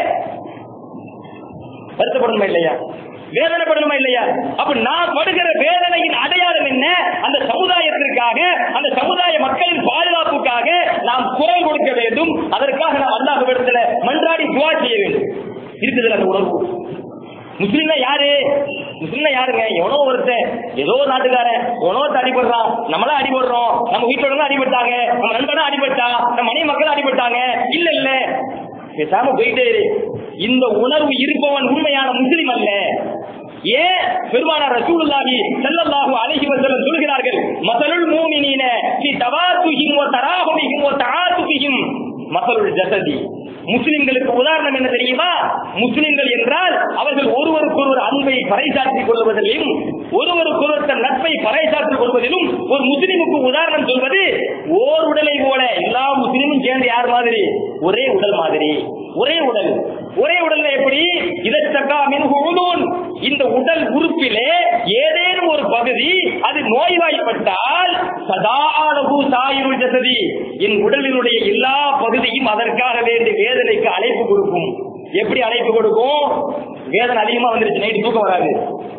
வருத்தப்படணுமா இல்லையா? வேதனைப்படணுமா இல்லையா? அப்ப நான் படுகிற வேதனையின் அடையாளம் என்ன? அந்த சமுதாயத்திற்காக, அந்த சமுதாய மக்களின் பாதுகாப்புக்காக நாம் குரல் கொடுக்க வேண்டும். அதற்காக நாம் அல்லாஹ்விடத்தில் மன்றாடி துஆ செய்ய வேண்டும். இருக்குது அந்த உணர்வு. முஸ்லிம்னா யாரு? முஸ்லிம்னா யாருங்க? எவனோ ஒருத்தன், ஏதோ நாட்டுக்காரன், எவனோ அடிபடுறான், நம்மளா அடிபடுறோம், நம்ம வீட்டோட அடிபட்டாங்க, நம்ம நண்பனா அடிபட்டா, நம்ம மனைவி மக்கள் அடிபட்டாங்க. இல்ல இல்ல, பேசாம போயிட்டே. இந்த உணர்வு இருப்பவன் உண்மையான முஸ்லிம் அல்ல. ஏன்? பெருமானார் ரசூலுல்லாஹி ஸல்லல்லாஹு அலைஹி வஸல்லம் சொல்கிறார்கள், மஸலுல் மூமினீன ஃபீ தவாத்துஹிம் வ தராஹுமிஹிம் வ தஆத்துஹிம் மஸலுல் ஜஸதி. முஸ்லிம்களுக்கு உதாரணம் என்ன தெரியுமா? முஸ்லிம்கள் என்றால் அவர்கள் ஒருவருக்கொருவர் அன்பை பறைசாற்றிக் கொள்வதிலும் ஒருவருக்கொருவர் தன் நட்பை பறைசாற்றிக் கொள்வதிலும் ஒரு முஸ்லிமுக்கு உதாரணம் சொல்வது ஓர் உடலை போல. எல்லா முஸ்லிமும் சேர்ந்து யார் மாதிரி? ஒரே உடல் மாதிரி. ஒரே உடல். ஒரே உடல்ல எப்படி? இதற்கா மின்ஹுன், இந்த உடல் உறுப்பிலே ஏதேனும் ஒரு பகுதி அது நோய்வாய்ப்பட்டால் சதாஅலஹு சாயிருல் ஜஸதி, என் உடலினுடைய எல்லா பகுதியும் அதற்காக வேண்டிய வேதனைக்கு அழைப்பு கொடுக்கும். எப்படி அழைப்பு கொடுக்கும்? வேதனை அதிகமா வந்துருச்சு, நைட்டு தூக்கம் வராது.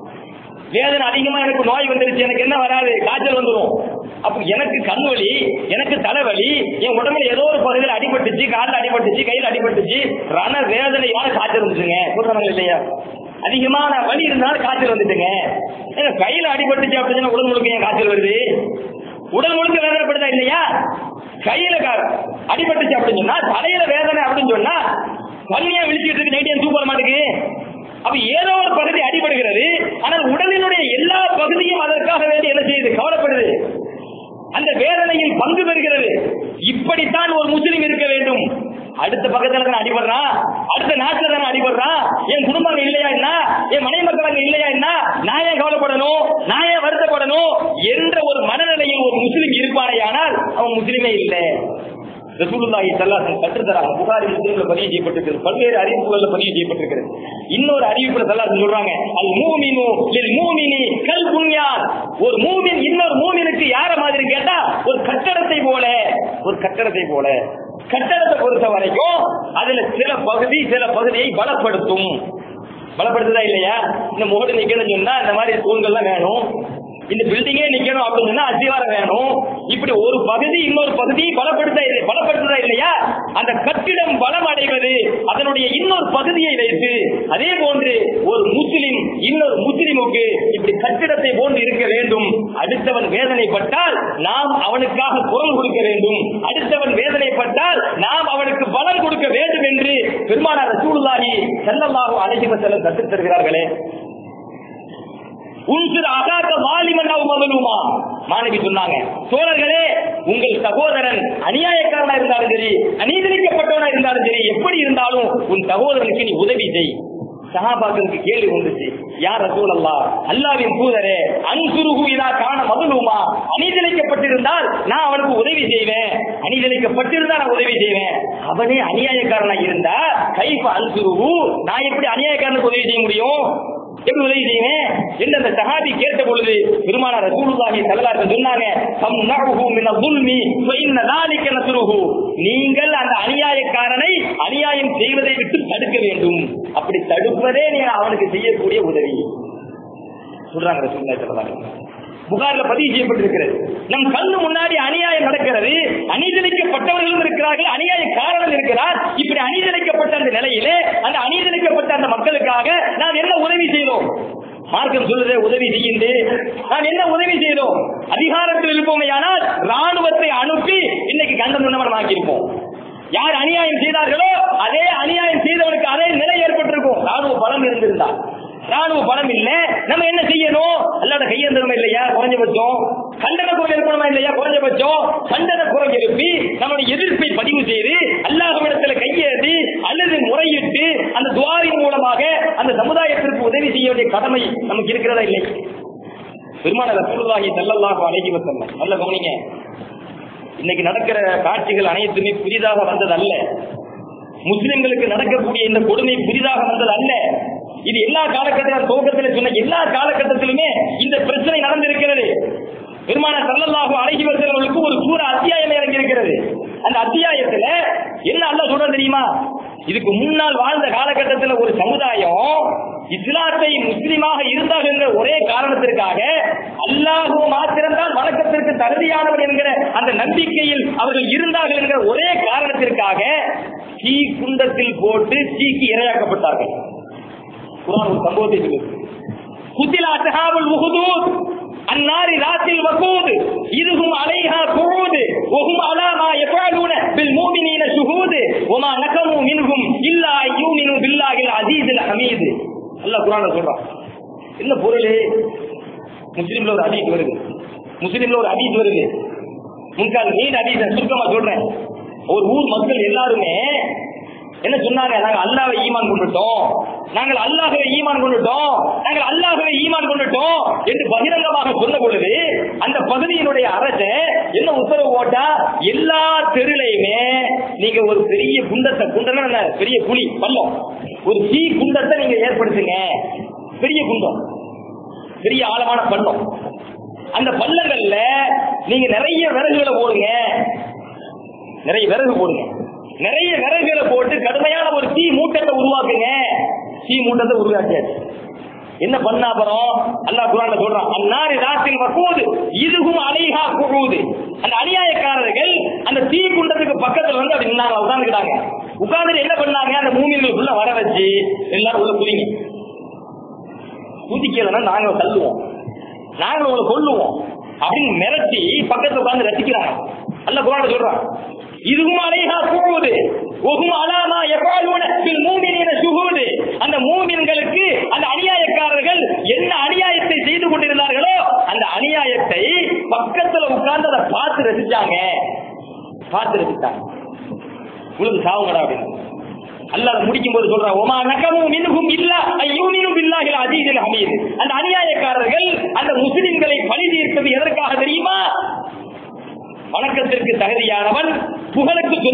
வேதனை அதிகமா எனக்கு நோய் வந்துருச்சு, எனக்கு என்ன வராது? காய்ச்சல் வந்துடும். அப்ப எனக்கு கண்வலி, எனக்கு தலைவலி, என் உடம்புல ஏதோ ஒரு பகுதியில் அடிபட்டுச்சு, காலில் அடிபட்டுச்சு, கையில் அடிபட்டுச்சு, ரண வேதனையான காய்ச்சல் வந்துச்சுங்க. சொல்றாங்க இல்லையா? அதிகமான வலி இருந்தாலும் காய்ச்சல் வந்துட்டுங்க. கையில அடிபட்டுச்சு அப்படின்னு உடல் முழுக்க ஏன் காய்ச்சல் வருது? உடல் முழுக்க வேதனைப்படுதா இல்லையா? கையில அடிபட்டுச்சு அப்படின்னு சொன்னா, தலையில வேதனை அப்படின்னு சொன்னா பள்ளியா விழிச்சுட்டு இருக்கு, நைட்டு தூக்க வர மாட்டேங்குது. அப்ப ஏதோ ஒரு பகுதி அடிபடுகிறது, ஆனால் உடலினுடைய எல்லா பகுதியும் அதற்காக வேண்டி என்ன செய்யுது? கவலைப்படுது, அந்த வேதனையில் பங்கு பெறுகிறது. இப்படித்தான் ஒரு முஸ்லிம் இருக்க வேண்டும். அடுத்த பக்கத்துல தான் அடிபடுறான், அடுத்த நாட்டுல தானே அடிபடுறான், என் குடும்பங்கள் இல்லையா என்ன, என் மனைவி மக்கள் இல்லையா என்ன, நான் ஏன் கவலைப்படணும், நான் ஏன் வருத்தப்படணும் என்ற ஒரு மனநிலையில் ஒரு முஸ்லிம் இருப்பானே, ஆனால் அவன் முஸ்லிமே இல்லை. ரசூலுல்லாஹி ஸல்லல்லாஹு அலைஹி வஸல்லம் கற்றுத்தராங்க. புகாரி முஸ்லிம்ல பதிவு செய்யப்பட்டிருக்கிறது, பல்வேறு அறிவிப்புகள்ல பதிவு செய்யப்பட்டிருக்கிறது. இன்னொரு அறிவிப்புல ஸல்லல்லாஹு சொல்றாங்க, அல் மூமினு லில் மூமினி கல் புன்யான். ஒரு மூமின் இன்னொரு மூமினுக்கு யார மாதிரி கேட்டா ஒரு கட்டடத்தை போல, ஒரு கட்டடத்தை போல. கட்டடத்தை பொறுத்த வரைக்கும் அதுல சில பகுதி சில பகுதியை பலப்படுத்தும். பலப்படுத்துதா இல்லையா? இந்த முகடு நிக்கணும்னு சொன்னா இந்த மாதிரி தூண்கள்லாம் வேணும், இந்த பில்டிங்கே நிக்கணும் அப்படின்னு அத்திவாரம் வேணும். இப்படி ஒரு பகுதி இன்னொரு பகுதியை பலப்படுத்த பலப்படுத்துதா இல்லையா? அந்த கட்டிடம் பலம் அடைவது அதனுடைய இன்னொரு பகுதியை வைத்து. அதே போன்று ஒரு முஸ்லிம் இன்னொரு முஸ்லிமுக்கு இப்படி கட்டிடத்தை போன்று இருக்க வேண்டும். அடுத்தவன் வேதனைப்பட்டால் நாம் அவனுக்காக குரல் கொடுக்க வேண்டும், அடுத்தவன் வேதனைப்பட்டால் நாம் அவனுக்கு பலம் கொடுக்க வேண்டும் என்று பெருமானார் ரசூலுல்லாஹி ஸல்லல்லாஹு அலைஹி வஸல்லம் கற்றுத் தருகிறார்களே. மாணவி சொன்னாங்க, தோழர்களே, உங்கள் சகோதரன் அநியாயக்காரனா இருந்தாலும் சரி, அநீதிக்கப்பட்டவனா இருந்தாலும் சரி, எப்படி இருந்தாலும் உன் சகோதரனுக்கு நீ உதவி செய். சஹாபாக்களுக்கு கேள்வி வந்துச்சு, யார் ரசூலல்லாஹ், அல்லாஹ்வின் தூதரே, அன்சுருஹு இதா கான மதுலூமா, அநீதிக்கப்பட்டிருந்தால் நான் அவனுக்கு உதவி செய்வேன், அநீதிக்கப்பட்டிருந்தா நான் உதவி செய்வேன். அவனே அநியாயக்காரனா இருந்தா கைஃப அன்சுருஹு, நான் எப்படி அநியாயக்காரனுக்கு உதவி செய்ய முடியும், எப்படி உதவி செய்வேன் என்று அந்த சஹாபி கேட்ட பொழுது பெருமானார் ரசூலுல்லாஹி ஸல்லல்லாஹு அலைஹி வஸல்லம் சொன்னாங்க, தம்னஹு மின ظுல்மி ஃபஇன்ன ذلك நஸ்ருஹு, நீங்கள் அந்த அநியாயக்காரனை அநியாயம் செய்வதை விட்டு தடுக்க வேண்டும். அப்படி தடுப்பதே நீங்க அவனுக்கு செய்யக்கூடிய உதவி சொல்றாங்க ரசூலுல்லாஹி ஸல்லல்லாஹு அலைஹி வஸல்லம். புகார்ல பதிவு செய்யப்பட்டிருக்கிறது. நம் கண்ணு முன்னாடி அநியாயம் நடக்கிறது, அநீதிக்கப்பட்டவர்களும் இருக்கிறார்கள், அநியாய காரணம் இருக்கிறார். இப்படி அநீதிக்கப்பட்ட அந்த நிலையிலே அந்த அநீதிக்கப்பட்ட அந்த மக்களுக்காக நாம் என்ன உதவி செய்தோம்? மார்க்கம் சொல்லுதே உதவி செய்யுண்டு. நாம் என்ன உதவி செய்தோம்? அதிகாரத்தில் இருப்போமையானால் ராணுவத்தை அனுப்பி இன்னைக்கு கண்டம் முன்னவன் ஆக்கியிருப்போம். யார் அநியாயம் செய்தார்களோ அதே அநியாயம் செய்தவனுக்கு அதே நிலை ஏற்பட்டிருக்கும். ராணுவ பலம் இருந்திருந்தால். ராணுவ பலம் இல்ல, நம்ம என்ன செய்யணும்? அல்லாத கையெழுந்தணுமா இல்லையா? குறைஞ்சபட்சம் கண்டன குரல் இருக்கணுமா இல்லையா? குறைஞ்சபட்சம் கண்டன குரல் எழுப்பி நம்முடைய எதிர்ப்பை பதிவு செய்து அல்லாஹ்விடத்தில் கையேந்தி அல்லது முறையிட்டு அந்த துஆவின் மூலமாக அந்த சமுதாயத்திற்கு உதவி செய்ய வேண்டிய கடமை நமக்கு இருக்கிறதா இல்லை? பெருமானார் ரசூலுல்லாஹி ஸல்லல்லாஹு அலைஹி வஸல்லம் நல்ல கவனிங்க. இன்னைக்கு நடக்கிற காட்சிகள் அனைத்துமே புதிதாக வந்தது அல்ல. முஸ்லிம்களுக்கு நடக்கக்கூடிய இந்த கொடுமை புதிதாக வந்தது அல்ல. இது எல்லா காலகட்டத்திலும் துவக்கத்தில் சொன்ன எல்லா காலகட்டத்திலுமே இந்த பிரச்சனை நடந்திருக்கிறது. பெருமானார் ஸல்லல்லாஹு அலைஹி வஸல்லம் ஒரு சூரா அத்தியாயம் இறங்கி இருக்கிறது. அந்த அத்தியாயத்துல என்ன அல்லாஹ் சொல்றான் தெரியுமா? இதுக்கு முன்னால் வாழ்ந்த காலகட்டத்தில் ஒரு சமுதாயம் இஸ்லாத்தை முஸ்லிமாக இருந்தார்கள் என்ற ஒரே காரணத்திற்காக அல்லாஹ் மாத்திரம்தான் வணக்கத்திற்கு தகுதியானவர் என்கிற அந்த நம்பிக்கையில் அவர்கள் இருந்தார்கள் என்கிற ஒரே காரணத்திற்காக தீ குண்டத்தில் போட்டு தீக்கு இரையாக்கப்பட்டார்கள். குர்ஆன் ஒரு சம்பவத்தை சொல்லுது. குத்தில அஸ்ஹாபுல் உஹுதூத் அன்னாரி ராத்தில் வகூத் இதுஹும் அலைஹா குஊத் வஹும் அலா மா யஃஅலூன பில் முஃமினீன ஷுஹூத் வமா நகமு மின்ஹும் இல்லா யூமினு பில்லாஹில் அஸீஸில் ஹமீத். அல்லாஹ் குர்ஆன்ல சொல்றான். என்ன பொருள்? முஸ்லிம்ல ஒரு ஹதீஸ் வருது. முஸ்லிம்ல ஒரு ஹதீஸ் வருது. முன்கால் நீண்ட ஹதீஸை சுருக்கமா சொல்றேன். ஒரு ஊர் மக்கள் எல்லாருமே என்ன சொன்னாங்க? நாங்க அல்லாஹ்வை ஈமான் கொண்டுட்டோம், நாங்கள் அல்லாஹ்வை ஈமான் கொண்டுட்டோம், நாங்கள் அல்லாஹ்வை ஈமான் கொண்டுட்டோம் என்று பகிரங்கமாக சொன்ன பொழுது அந்த பகுதியினுடைய அரசன் என்ன உத்தரவு போட்டா, எல்லா தெருலையுமே நீங்க ஒரு பெரிய குண்டத்தை, குண்டன பெரிய குழி பள்ளம், ஒரு தீ குண்டத்தை நீங்க ஏற்படுத்துங்க. பெரிய குண்டம், பெரிய ஆழமான பள்ளம். அந்த பள்ளங்கள்ல நீங்க நிறைய விறகுகளை போடுங்க, நிறைய விறகு போடுங்க, நிறைய விறகுகளை போட்டு கடுமையான ஒரு தீ மூட்டத்தை உருவாக்குங்க. தீ மூட்டத்தை உருவாக்கியாச்சு. என்ன பண்ண அப்புறம் அல்லாஹ் குர்ஆன்ல சொல்றான், அன்னாரி ராத்தில் வகூத் இதுஹும் அலைஹா குஊத். அந்த அநியாயக்காரர்கள் அந்த தீ குண்டத்துக்கு பக்கத்துல வந்து அப்படி நின்னாங்க, உட்கார்ந்துட்டாங்க. உட்கார்ந்து என்ன பண்ணாங்க? அந்த மூமின்களுக்குள்ள வர வச்சு எல்லாரும் உள்ள குதிங்க, குதிக்கலன்னா நாங்க தள்ளுவோம், நாங்க உங்களை கொல்லுவோம் அப்படின்னு மிரட்டி பக்கத்துல உட்கார்ந்து ரசிக்கிறாங்க. அல்லாஹ் குர்ஆன்ல சொல்றான், இதுவும் அலைஹா குஊத் வஹும் அலா மா யஃஅலூன பில் முஃமினீன ஷுஹூத். அந்த மூமின்களுக்கு அந்த அநியாயக்காரர்கள் என்ன அநியாயத்தை செய்து கொண்டிருந்தார்களோ அந்த அநியாயத்தை பக்கத்துல உட்கார்ந்து அதை பார்த்து ரசிச்சாங்க, பார்த்து ரசிச்சாங்க. உங்களுக்கு சாவுங்கடா அப்படின்னு அல்லாஹ் முடிக்கும் போது சொல்றான், ஒமா நகமு மின்ஹும் இல்லா யூமினு பில்லாஹில் அஸீஸில் ஹமீத். அந்த அநியாயக்காரர்கள் அந்த முஸ்லிம்களை பழி தீர்த்தது எதற்காக தெரியுமா? வணக்கத்திற்கு தகுதியானவன், புகழுக்கு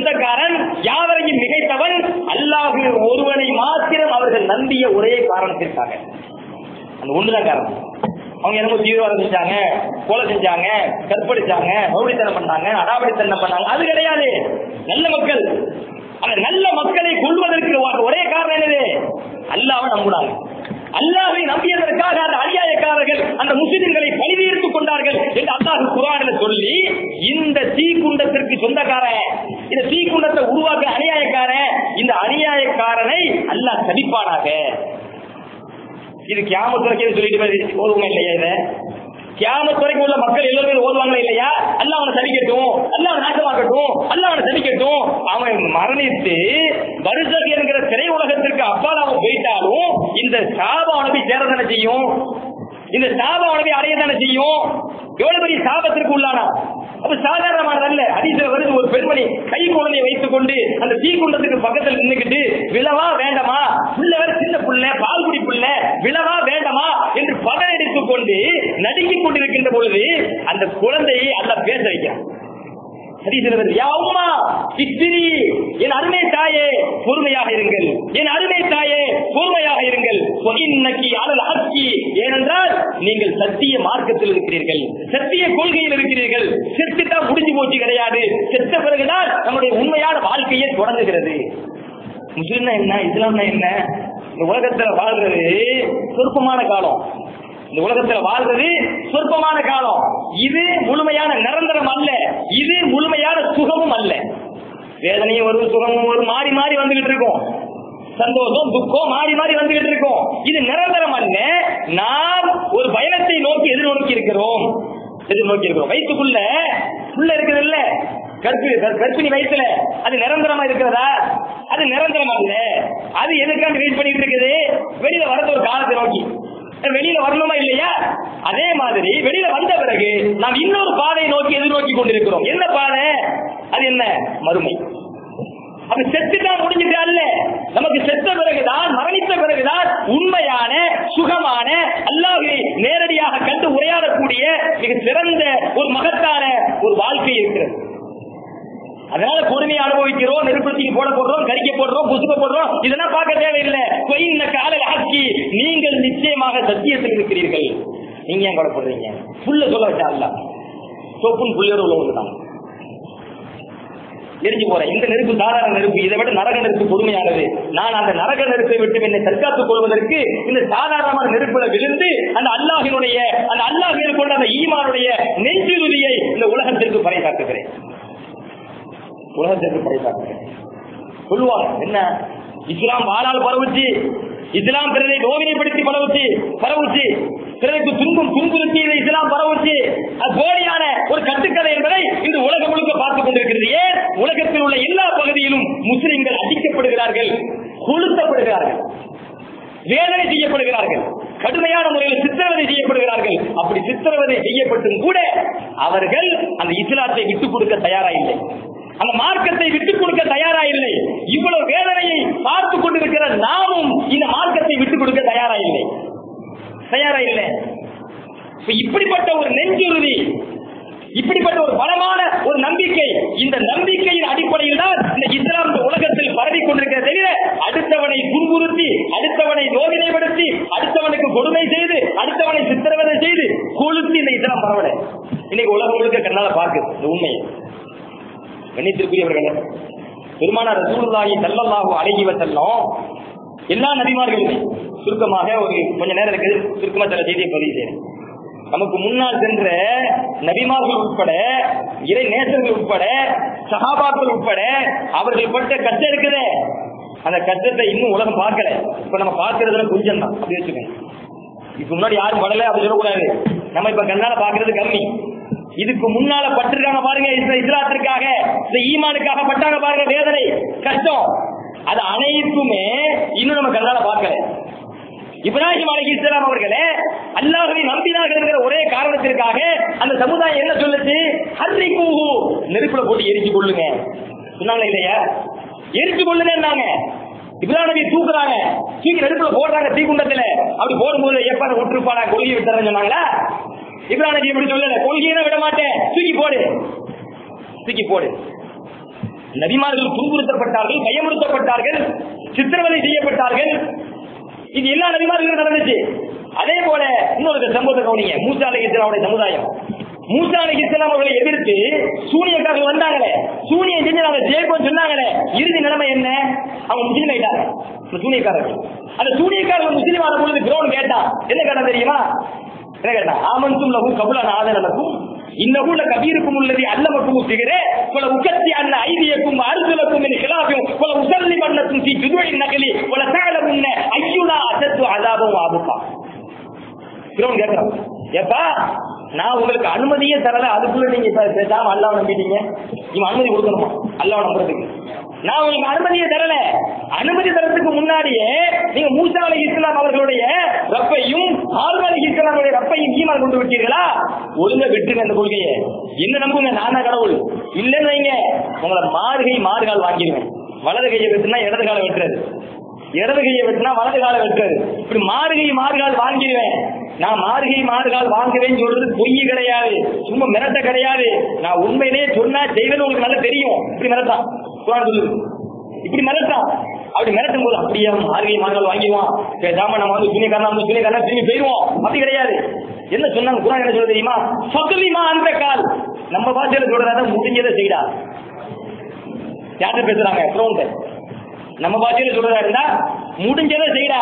காரணத்திற்காக. அந்த ஒண்ணுதான் காரணம். அவங்க என்னமோ தீவிரவாதம் செஞ்சாங்க, கொலை செஞ்சாங்க, கற்பழிச்சாங்க, மௌடித்தனம் பண்ணாங்க, அடாவடித்தனம் பண்ணாங்க, அது கிடையாது. நல்ல மக்கள். அந்த நல்ல மக்களை கொள்வதற்கு ஒரே காரணம் என்னது? அல்லாஹ்வை நம்பினாங்க. அல்லாஹ்வை நம்பியதற்காக அந்த அநியாயக்காரர்கள் அந்த முஸ்லிம்களை பழிதீர்த்துக் கொண்டார்கள் என்று அல்லாஹ் குர்ஆனில் சொல்லி, இந்த தீக்குண்டத்திற்கு சொந்தக்காரன், இந்த தீக்குண்டத்தை உருவாக்க அநியாயக்காரன், இந்த அநியாயக்காரனை அல்லாஹ் சபிப்பானாக. இது கியாமத் வரைக்கும் சொல்லிட்டு ஓதுவோம் இல்லையா? இதை கியாமத் வரைக்கும் உள்ள மக்கள் எல்லோரும் ஓதுவாங்களா இல்லையா? அல்லாஹ் அவனை சபிக்கட்டும், அல்லாஹ் அவனை நாசமாக்கட்டும், அல்லாஹ் அவனை சபிக்கட்டும். அவன் மரணித்து பர்ஸக் என்கிற திரை உலகத்திற்கு அப்பால் அவன் போயிட்டாலும் இந்த சாபம் அவனை போய் சேரதானே செய்யும், இந்த சாபம் அவனை போய் அடையதானே செய்யும். எவ்வளவு பெரிய சாபத்திற்கு உள்ளானா? அப்ப சாதாரணமானதல்ல. ஹதீஸ்ல வருது, ஒரு பெண்மணி கை குழந்தையை வைத்துக் கொண்டு அந்த தீக்குண்டத்துக்கு பக்கத்தில் நின்றுகிட்டு விழவா வேண்டாமா, புள்ளவர் சின்ன புள்ள பால்குடி புள்ள விழவா வேண்டாமா என்று பதம் எடுத்துக் கொண்டு நடுங்கிக் கொண்டிருக்கின்ற பொழுது அந்த குழந்தையை அல்லாஹ் பேச வைக்கிறான். என் அருமை தாயே பொறுமையாக இருங்கள், என் அருமை தாயே பொறுமையாக இருங்கள். ஏனென்றால் நீங்கள் சத்திய மார்க்கத்தில் இருக்கிறீர்கள், சத்திய கொள்கையில் இருக்கிறீர்கள். செத்துட்டா முடிஞ்சு போச்சு கிடையாது. செத்த பிறகுதான் நம்முடைய உண்மையான வாழ்க்கையை தொடங்குகிறது. முஸ்லிம்னா என்ன, இஸ்லாம்னா என்ன? இந்த உலகத்துல வாழ்றது சொற்பமான காலம். இந்த உலகத்துல வாழ்றது சொற்பமான காலம். இது முழுமையான நிரந்தரம் அல்ல, இது முழுமையான சுகமும் அல்ல. வேதனையும் வரும், சுகமும் வரும், மாறி மாறி வந்துகிட்டு இருக்கும். சந்தோஷம் துக்கம் மாறி மாறி வந்துகிட்டு இருக்கும். இது நிரந்தரம் அல்ல. நாம் ஒரு பயணத்தை நோக்கி எதிர்நோக்கி இருக்கிறோம், எதிர்நோக்கி இருக்கிறோம். வயிற்றுக்குள்ள உள்ள இருக்குது இல்ல, கர்ப்பிணி கர்ப்பிணி வயசுல அது நிரந்தரமா இருக்கிறதா? அது நிரந்தரம் அல்ல. அது எதுக்காண்டி வெயிட் பண்ணிட்டு இருக்குது? வெளியில வரது ஒரு காலத்தை நோக்கி. வெளியில வரணுமா இல்லையா? அதே மாதிரி வெளியில வந்த பிறகு நாம் இன்னொரு பாதையை நோக்கி எதிர்நோக்கி கொண்டிருக்கிறோம். என்ன பாதை? அது என்ன? மறுமை. அது செத்துதான் முடிஞ்சுட்டா இல்ல, நமக்கு செத்த பிறகுதான், மரணித்த பிறகுதான் உண்மையான சுகமான அல்லாஹ்வை நேரடியாக கண்டு உரையாடக்கூடிய மிக சிறந்த ஒரு மகத்தான ஒரு வாழ்க்கை இருக்கிறது. அதனால பொறுமையை அனுபவிக்கிறோம், நெருப்பத்திக்கு போட போடுறோம், கறிக்க போடுறோம், புசுக்க போடுறோம், இதெல்லாம் பார்க்க தேவையில்லை. நீங்கள் நிச்சயமாக சத்தியத்தில் இருக்கிறீர்கள். நீங்க ஏன் கொலைப்படுறீங்க? புல்ல சொல்ல வச்சா அல்ல, சோப்பும் புள்ளியோட உள்ளவங்க எரிஞ்சு போறேன். இந்த நெருப்பு சாதாரண நெருப்பு, இதை விட நரக நெருப்பு பொறுமையானது. நான் அந்த நரக நெருப்பை விட்டு என்னை தற்காத்துக் கொள்வதற்கு இந்த சாதாரணமான நெருப்புல விழுந்து அந்த அல்லாஹினுடைய அந்த அல்லாஹில் கொண்ட அந்த ஈமானுடைய நெஞ்சுறுதியை இந்த உலகத்திற்கு பறைசாற்றுகிறேன், உலகத்திற்கு பறைசாற்றுகிறேன். சொல்லுவாங்க என்ன, இஸ்லாம் வாழால் பரவுச்சு, இஸ்லாம் பிறரை நோவினைப்படுத்தி பரவுச்சு பரவுச்சு பிறருக்கு துன்பம் துன்புறுத்தி இஸ்லாம் பரவுச்சு. அது போலியான ஒரு கட்டுக்கதை என்பதை இந்த உலகம் முழுக்க பார்த்துக் கொண்டிருக்கிறது. ஏன்? உலகத்தில் உள்ள எல்லா பகுதியிலும் முஸ்லிம்கள் அடிக்கப்படுகிறார்கள், கொளுத்தப்படுகிறார்கள், வேதனை செய்யப்படுகிறார்கள், கடுமையான முறையில் சித்திரவதை செய்யப்படுகிறார்கள். அப்படி சித்திரவதை செய்யப்பட்டும் கூட அவர்கள் அந்த இஸ்லாத்தை விட்டுக் கொடுக்க தயாரா இல்லை, அந்த மார்க்கத்தை விட்டுக் கொடுக்க தயாரா இல்லை. இவ்வளவு வேதனையை பார்த்துக் கொண்டிருக்கிற நாமும் இந்த மார்க்கத்தை விட்டுக் கொடுக்க தயாரா இல்லை, தயாரா இல்லை. இப்படிப்பட்ட ஒரு நெஞ்சுறுதி, இப்படிப்பட்ட ஒரு பலமான ஒரு நம்பிக்கை, இந்த நம்பிக்கையின் அடிப்படையில் தான் இந்த இஸ்லாம் உலகத்தில் பரவி கொண்டிருக்கிற தவிர அடுத்தவனை துன்புறுத்தி, அடுத்தவனை நோவினைப்படுத்தி, அடுத்தவனுக்கு கொடுமை செய்து, அடுத்தவனை சித்திரவதை செய்து கொளுத்தி இந்த இஸ்லாம் பரவல. இன்னைக்கு உலகம் முழுக்க கண்ணால பார்க்குது இந்த உண்மையை. கண்ணியத்திற்குரியவர்களே, பெருமானார் ரசூலுல்லாஹி ஸல்லல்லாஹு அலைஹி வஸல்லம் எல்லா நபிமார்களுமே, சுருக்கமாக ஒரு கொஞ்ச நேரம் இருக்குது, சுருக்கமா சில செய்தியை பதிவு செய்யறேன். நமக்கு முன்னால் சென்ற நபிமார்கள் உட்பட, இறை நேசர்கள் உட்பட, சஹாபாக்கள் உட்பட அவர்கள் பட்ட கஷ்டம் இருக்குது. அந்த கஷ்டத்தை இன்னும் உலகம் பார்க்கல. இப்ப நம்ம பார்க்கறதுல கொஞ்சம் தான், அப்படி வச்சுக்கோங்க. இப்ப முன்னாடி யாரும் படல அப்படி சொல்லக்கூடாது. நம்ம இப்ப கண்ணால பாக்குறது கம்மி. இதுக்கு முன்னால பட்டிருக்காங்க பாருங்க, இஸ்லாத்திற்காக, இந்த ஈமானுக்காக பட்டாங்க பாருங்க, வேதனை கஷ்டம். அது அனைத்துமே இன்னும் நம்ம கண்ணால பார்க்கல. இப்ராஹிம் அலைஹிஸ்ஸலாம் அவர்களே அல்லாஹ்வை நம்பினார்கள் என்கிற ஒரே காரணத்திற்காக அந்த சமுதாயம் என்ன சொல்லுச்சு? ஹர்ரிகூஹு, நெருப்புல போட்டு எரிச்சு கொள்ளுங்க சொன்னாங்க இல்லையா? எரிச்சு கொள்ளுங்க. இப்ராஹிம் நபி தூக்குறாங்க, தூக்கி நெருப்புல போடுறாங்க தீக்குண்டத்துல. அப்படி போடும்போது எப்ப விட்டுருப்பாங்க, கொள்கையை விட்டுறேன்னு சொன்னாங்களா? இப்ராஹிம் நபி எப்படி சொல்லல, கொள்கையை விட மாட்டேன், தூக்கி போடு, தூக்கி போடு. நபிமார்கள் துன்புறுத்தப்பட்டார்கள், பயமுறுத்தப்பட்டார்கள், சித்திரவதை செய்யப்பட்டார்கள். இது எல்லா நபிமார்களுக்கும் நடந்துச்சு. அதே போல இன்னொரு சம்பவத்தை கவனிங்க. மூசா அலைஹிஸ்ஸலாமுடைய சமுதாயம், மூசா அலைஹிஸ்ஸலாம் அவர்களை எதிர்த்து சூனியக்காரர்கள் வந்தாங்களே, சூனியம் செஞ்சு நாங்க ஜெயிப்போம் சொன்னாங்களே, இறுதி நிலைமை என்ன? அவங்க முஸ்லீம் ஆயிட்டாங்க. சூனியக்காரர்கள் அந்த சூனியக்காரர்கள் முஸ்லீம் ஆன பொழுது கிரௌண்ட் கேட்டா என்ன கேட்டா தெரியுமா? என்ன கேட்டா? ஆமன்தும் லஹு கபுலன் ஆதனலக்கும் இன்னஹு லகபீருக்கும் அல்லதி அல்லமக்கும் சிகரே வல உகத்தி அன்ன ஐதியக்கும் அர்ஜுலக்கும் மின் খিলাফின் வல உஸல்லிமன்னக்கும் ஃபீ ஜுதுஇன் நகலி வல தஅலமுன்ன அய்யுனா அஷத்து அஸாபன் வ அபகா. கிரௌண்ட் கேக்குறாங்க, ஏப்பா நான் உங்களுக்கு அனுமதியே தரல, அதுக்குள்ள நீங்க பேசாம அல்லாஹ் நம்பிட்டீங்க. இவன் அனுமதி கொடுக்கணுமா அல்லாஹ் நம்புறதுக்கு? நான் உங்களுக்கு அனுமதியை தரல. அனுமதி தரத்துக்கு முன்னாடியே நீங்க மூசா அலைஹிஸ்ஸலாம் அவர்களுடைய ரப்பையும் ஹாரூன் அலைஹிஸ்ஸலாம் அவருடைய ரப்பையும் ஈமான் கொண்டு விட்டீர்களா? ஒழுங்க விட்டுங்க அந்த கொள்கையை. என்ன நம்புங்க, நானா கடவுள் இல்லைன்னு வைங்க, உங்களை மார்கை மாறுகால் வாங்கிடுவேன். வலது கையை வெட்டுனா இடது காலை வெட்டுறது, இடது கையை வெட்டினா வலது காலை வெட்டுறது, இப்படி மாறுகை மாறுகால் வாங்கிடுவேன். நான் மாறுகை மாறுகால் வாங்குவேன்னு சொல்றது பொய் கிடையாது, சும்மா மிரட்ட கிடையாது. நான் உண்மையிலேயே சொன்னா செய்வது உங்களுக்கு நல்லா தெரியும். இப்படி மிரட்டான் குர்ஆன் சொல்லுது, இப்படி மிரட்டான். அப்படி மிரட்டும் போது அப்படியே மாறுகை மாறுகால் வாங்கிடுவான். பேசாம நம்ம வந்து துணிக்காரன் வந்து துணிக்காரன் திரும்பி போயிடுவோம். அப்படி கிடையாது. என்ன சொன்னாங்க குர்ஆன் என்ன சொல்றது தெரியுமா? ஃபக்லிமா அந்த கால், நம்ம பாஷையில சொல்றதா முடிஞ்சதை செய்டா. யார்கிட்ட பேசுறாங்க? கிரௌண்ட். நம்ம பாஷையில சொல்றதா இருந்தா முடிஞ்சதை செய்டா.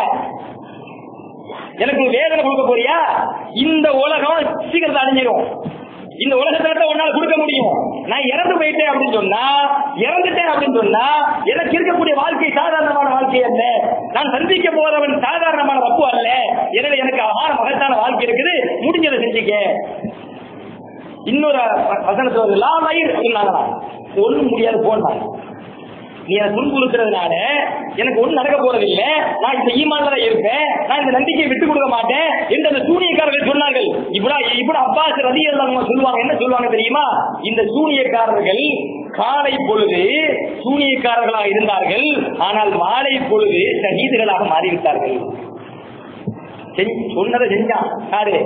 எனக்கு வேதனை கொடுக்க போறியா? இந்த உலகம் சீக்கிரத்தை அழிஞ்சிடும். இந்த உலகத்தை உன்னால கொடுக்க முடியும். நான் இறந்து போயிட்டேன் அப்படின்னு சொன்னா, இறந்துட்டேன் அப்படின்னு சொன்னா எனக்கு இருக்கக்கூடிய வாழ்க்கை சாதாரணமான வாழ்க்கை அல்ல. நான் சந்திக்க போறவன் சாதாரணமான ரப்பு அல்ல. எனவே எனக்கு அழகான மகத்தான வாழ்க்கை இருக்குது, முடிஞ்சதை செஞ்சுக்க. இன்னொரு வசனத்துல லாம் ஐர் சொன்னாங்களா, ஒண்ணும் முடியாது போனாங்க. நீ எனக்கு துன்புறுத்துறதுனால எனக்கு ஒண்ணு நடக்க போறது இல்ல, நான் இந்த ஈமான்ல இருப்பேன், நான் இந்த நம்பிக்கையை விட்டு கொடுக்க மாட்டேன் என்று அந்த சூனியக்காரர்கள் சொன்னார்கள். இப்படா இப்படி அப்பாஸ் ரலியல்லாஹு அன்ஹு சொல்லுவாங்க. என்ன சொல்லுவாங்க தெரியுமா? இந்த சூனியக்காரர்கள் காலை பொழுது சூனியக்காரர்களாக இருந்தார்கள், ஆனால் மாலை பொழுது ஷஹீதுகளாக மாறிவிட்டார்கள். சொன்னதை செஞ்சான் யாரு?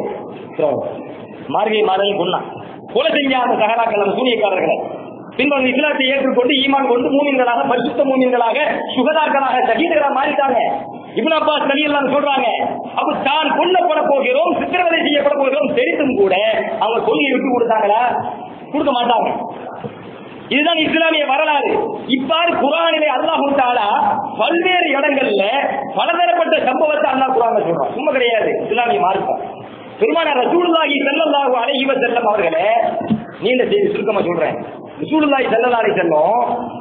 மார்கை மாறலையும் சொன்னான். கொலை செஞ்சான் அந்த சஹராக்கள், அந்த சூனியக்காரர்களை. பின்பு இஸ்லாத்தை ஏற்றுக்கொண்டு ஈமான் கொண்டு மூமின்களாக, பரிசுத்த மூமின்களாக, சுகதாக்களாக, ஷஹீதுகளாக மாறிட்டாங்க. இப்னு அப்பாஸ் ரலியல்லாஹு சொல்றாங்க, அப்ப தான் கொல்லப்பட போகிறோம், சித்திரவதை செய்யப்பட போகிறோம் தெரிந்தும் கூட அவங்க கொள்கையை விட்டு கொடுத்தாங்களா? கொடுக்க மாட்டாங்க. இதுதான் இஸ்லாமிய வரலாறு. இவ்வாறு குர்ஆனிலே அல்லாஹ் தஆலா பல்வேறு இடங்கள்ல பலதரப்பட்ட சம்பவத்தை அல்லாஹ் குர்ஆன்ல சொல்றான். சும்மா கிடையாது இஸ்லாமிய மார்க்கம். பெருமானார் ரசூலுல்லாஹி ஸல்லல்லாஹு அலைஹி வஸல்லம் அவர்களே, நீண்ட செய்தி சுருக்கமா சொல்றேன். ரசூலுல்லாஹி ஸல்லல்லாஹு அலைஹி வஸல்லம்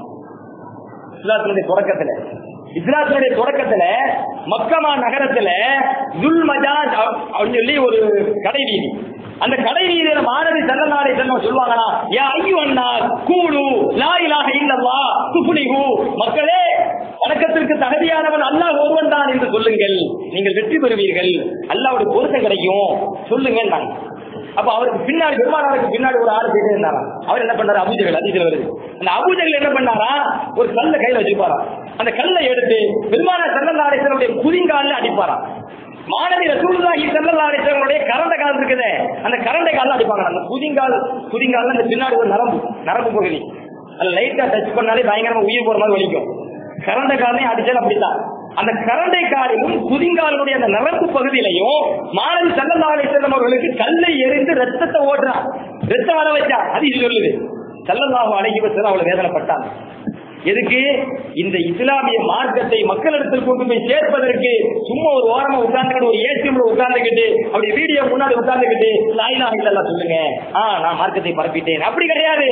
இஸ்லாத்தினுடைய தொடக்கத்துல இஸ்லாத்தினுடைய தொடக்கத்துல மக்கமா நகரத்துல துல் மஜாஜ் அப்படின்னு சொல்லி ஒரு கடை வீதி, அந்த கடை வீதியில மாணவி ஸல்லல்லாஹு அலைஹி வஸல்லம் சொல்லுவாங்களா, யா அய்யுஹன்னாஸ் கூலு லா இலாஹ இல்லல்லாஹ் துஃப்லிஹு, மக்களே வணக்கத்திற்கு தகுதியானவன் அல்லாஹ் ஒருவன் தான் என்று சொல்லுங்கள், நீங்கள் வெற்றி பெறுவீர்கள், அல்லாஹ்வுடைய பொருத்தம் கிடைக்கும் சொல்லுங்க. அப்ப அவருக்கு பின்னாடி பெருமானாருக்கு பின்னாடி ஒரு ஆள் போயிட்டே இருந்தாரா. அவர் என்ன பண்ணாரு? அபூஜஹல் அதிசயம் வருது. அந்த அபூஜஹல் என்ன பண்ணாரா? ஒரு கல்லை கையில வச்சுப்பாரா. அந்த கல்லை எடுத்து பெருமானார் ஸல்லல்லாஹு அலைஹி வஸல்லம் குதிங்கால்ல அடிப்பாரா. மாணவி ரசூலுல்லாஹி ஸல்லல்லாஹு அலைஹி வஸல்லம் கரண்ட கால் இருக்குதே, அந்த கரண்டை கால்ல அடிப்பாங்க. அந்த குதிங்கால் குதிங்கால்ல அந்த பின்னாடி ஒரு நரம்பு நரம்பு பகுதி, அது லைட்டா டச் பண்ணாலே பயங்கரமா உயிர் போற மாதிரி வலிக்கும். கரண்டை காலையும் அடிச்சாலும் அப்படித்தான். அந்த கரண்டை காலிலும் குதிங்காலுடைய அந்த நரம்பு பகுதியிலையும் மாணவி ஸல்லல்லாஹு அலைஹி வஸல்லம் அவர்களுக்கு கல்லை எரிந்து ரத்தத்தை ஓடுறான், ரத்தம் வர வச்சா. அது இது சொல்லுது. ஸல்லல்லாஹு அலைஹி வஸல்லம் அவளை வேதனைப்பட்டாங்க. எதுக்கு? இந்த இஸ்லாமிய மார்க்கத்தை மக்களிடத்தில் கொண்டு போய் சேர்ப்பதற்கு. சும்மா ஒரு ஓரமா உட்கார்ந்துக்கிட்டு, ஒரு ஏசிஎம்ல உட்கார்ந்துக்கிட்டு, அப்படி வீடியோ முன்னாடி உட்கார்ந்துக்கிட்டு லா இலாஹ இல்லல்லாஹ் சொல்லுங்க, ஆ நான் மார்க்கத்தை பரப்பிட்டேன், அப்படி கிடையாது.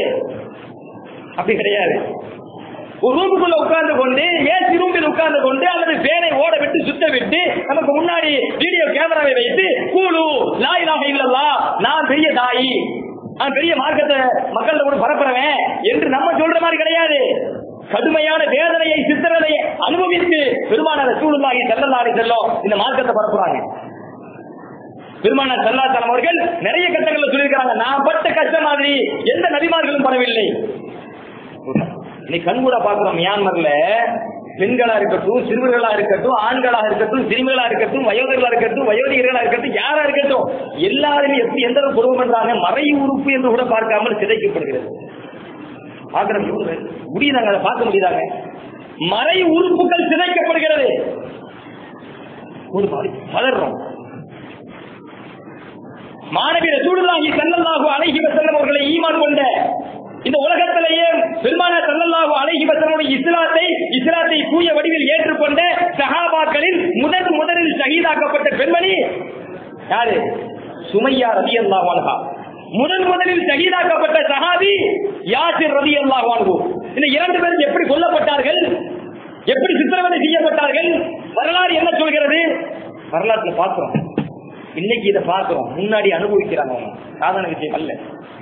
அப்படி கிடையாது. ஒரு ரூமுக்குள்ள உட்கார்ந்து கொண்டு, ஏசி ரூமில் உட்கார்ந்து கொண்டு, அல்லது பேனை ஓட விட்டு சுத்த விட்டு, நமக்கு முன்னாடி வீடியோ கேமராவை வைத்து கூலு லா இலாஹ இல்லல்லாஹ், நான் பெரிய தாயி, நான் பெரிய மார்க்கத்தை மக்கள்கிட்ட கூட பரப்புறேன் என்று நம்ம சொல்ற மாதிரி கிடையாது. கடுமையான வேதனையை சித்திரனையை அனுபவித்து பெருமானார் ரசூலுல்லாஹி ஸல்லல்லாஹு அலைஹி வஸல்லம் இந்த மார்க்கத்தை பரப்புறாங்க. பெருமானார் ஸல்லல்லாஹு அலைஹி வஸல்லம் அவர்கள் நிறைய கட்டங்களில் சொல்லியிருக்காங்க, நான் பட்ட கஷ்டம் மாதிரி எந்த நபிமார்களும் படவில்லை. நீ கண்கூட பாக்குறோம், மியான்மர்ல பெண்களா இருக்கட்டும், சிறுவர்களா இருக்கட்டும், ஆண்களாக இருக்கட்டும், சிறுமிகளா இருக்கட்டும், வயோதிகளா இருக்கட்டும், வயோதிகர்களா இருக்கட்டும், யாரா இருக்கட்டும், எல்லாருமே எப்படி எந்த குடும்பம் என்றாங்க, மறை உறுப்பு என்று கூட பார்க்காமல் சிதைக்கப்படுகிறது. முடியுதாங்க? அதை பார்க்க முடியுதாங்க? மறை உறுப்புகள் சிதைக்கப்படுகிறது. ஒரு மாதிரி பதறோம். மாணவி ரசூலுல்லாஹி ஸல்லல்லாஹு அலைஹி வஸல்லம் அவர்களை ஈமான் கொண்ட இந்த உலகத்திலேயே பெருமானார் ஸல்லல்லாஹு அலைஹி வஸல்லம் இஸ்லாத்தை இஸ்லாத்தை தூய வடிவில் ஏற்றுக்கொண்ட சஹாபாக்களில் முதன் முதலில் ஷஹீதாக்கப்பட்ட பெண்மணி யாரு? சுமையா ரலியல்லாஹு அன்ஹா. முதன் முதலில் ஷஹீதாக்கப்பட்ட சஹாபி யாசிர் ரலியல்லாஹு அன்ஹு. இந்த இரண்டு பேரும் எப்படி கொல்லப்பட்டார்கள், எப்படி சித்திரவதை செய்யப்பட்டார்கள், வரலாறு என்ன சொல்கிறது? வரலாற்றை பார்க்கிறோம், இன்னைக்கு இதை பார்க்கிறோம், முன்னாடி அனுபவிக்கிறாங்க. சாதாரண விஷயம் அல்ல.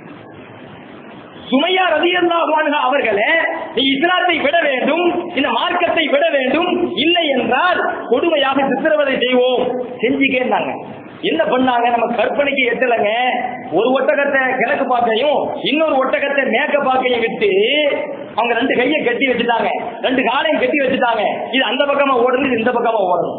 சுமையா ரலியல்லாஹு அன்ஹா அவர்களே இஸ்லாத்தை விட வேண்டும், இந்த மார்க்கத்தை விட வேண்டும், இல்லை என்றால் கொடுமையாக சித்திரவதை செய்வோம் செஞ்சுக்கேன்னாங்க. என்ன பண்ணாங்க? நம்ம கற்பனைக்கு எட்டலங்க. ஒரு ஒட்டகத்தை கிழக்கு பாக்கையும் இன்னொரு ஒட்டகத்தை மேற்க பாக்கையும் விட்டு அவங்க ரெண்டு கையை கட்டி வச்சுட்டாங்க, ரெண்டு காலையும் கட்டி வச்சுட்டாங்க. இது அந்த பக்கமா ஓடணும், இந்த பக்கமா ஓடணும்.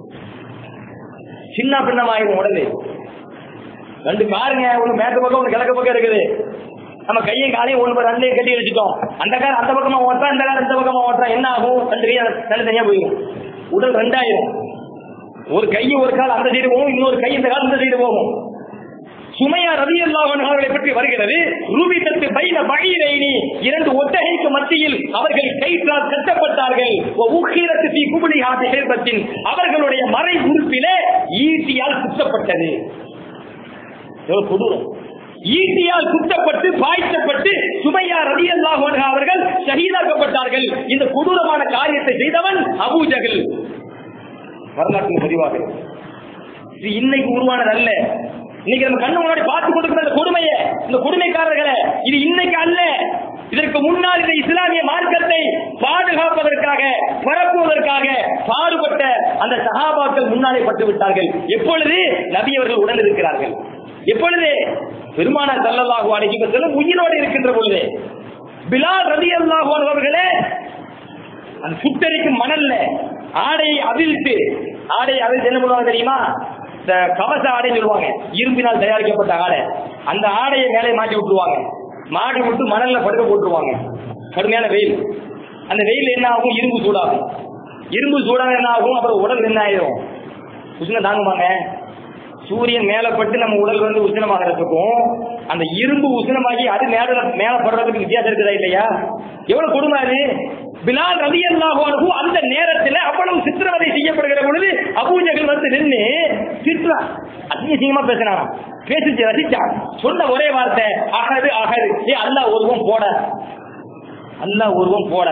சின்ன பின்னமாயிரும் உடனே ரெண்டு காருங்க, ஒண்ணு மேற்கு பக்கம் ஒண்ணு கிழக்கு பக்கம் இருக்குது. நம்ம கையை காலையும் ஒன்று ரெண்டையும் கட்டி வச்சுட்டோம். அந்த கார் அந்த பக்கமா ஓட்டுறா, இந்த கார் இந்த பக்கமா ஓட்டுறா, என்ன ஆகும்? ரெண்டு கையை ரெண்டு தனியா போயிடும், உடல் ரெண்டாயிரும். ஒரு கை ஒரு கால் அந்த சைடு போகும், இன்னொரு கை இந்த கால் இந்த சைடு போகும். சுமையா ரலியல்லாஹு அன்ஹா அவர்களை பற்றி வருகிறது, ரூபிதத்து பைன பஈரைனி, இரண்டு ஒட்டகைக்கு மத்தியில் அவர்கள் கயிற்றால் கட்டப்பட்டார்கள். உக்கிரத்து ஃபீ குபுலிஹா பிஹிர்பத்தின், அவர்களுடைய மறை உறுப்பிலே ஈட்டியால் குத்தப்பட்டது. எவ்வளவு கொடூரம்! ஈட்டியால் குத்தப்பட்டு பாய்ச்சப்பட்டு சுமையா ரலியல்லாஹு அன்ஹா அவர்கள் ஷஹீதாக்கப்பட்டார்கள். இந்த கொடூரமான காரியத்தை செய்தவன் அபூ ஜஹல். வரலாற்று பதிவாக இது இன்னைக்கு உருவானது அல்ல. இன்னைக்கு நம்ம கண்ணு முன்னாடி பார்த்து கொடுக்கிற அந்த கொடுமையை, இந்த கொடுமைக்காரர்களை, இது இன்னைக்கு அல்ல. இதற்கு முன்னால் இந்த இஸ்லாமிய மார்க்கத்தை பாதுகாப்பதற்காக, பரப்புவதற்காக பாடுபட்ட அந்த சஹாபாக்கள் முன்னாலே பட்டு விட்டார்கள். எப்பொழுது நபி அவர்கள் உடன் இருக்கிறார்கள், எப்பொழுது பெருமானார் ஸல்லல்லாஹு அலைஹி வஸல்லம் உயிரோடு இருக்கின்ற பொழுது. பிலால் ரலியல்லாஹு அன்ஹு அவர்களே அந்த சுட்டரிக்கும் மணல்ல ஆடையை அவிழ்த்து, ஆடையை அவிழ்த்து என்ன பண்ணுவாங்க தெரியுமா? இந்த கவச ஆடை சொல்லுவாங்க, இரும்பினால் தயாரிக்கப்பட்ட ஆடை. அந்த ஆடையை மேலே மாட்டி விட்டுருவாங்க, மாட்டி விட்டு மணல்ல படுக்க போட்டுருவாங்க. கடுமையான வெயில், அந்த வெயில் என்ன ஆகும்? இரும்பு சூடாகும். இரும்பு சூடாக என்ன ஆகும்? அப்புறம் உடல் என்ன ஆயிரும்? உஷ்ணம் தாங்குவாங்க. சூரியன் மேலப்பட்டு நம்ம உடல் வந்து உஷ்ணமாகிறதுக்கும் அந்த இரும்பு உஷ்ணமாகி அது மேல மேல படுறதுக்கு வித்தியாசம் இருக்குதா இல்லையா? எவ்வளவு கொடுமை அது! பிலால் ரலியல்லாஹு அன்ஹு அந்த நேரத்தில் அவ்வளவு சித்திரவதை செய்யப்படுகிற பொழுது அபூ ஜஹல் வந்து நின்று திட்டுறா, அசிங்கமா பேசினான், பேசி ரசிச்சான். சொன்ன ஒரே வார்த்தை அகது அகது, ஏ அல்லாஹ் ஒருவன் போட, அல்லாஹ் ஒருவன் போட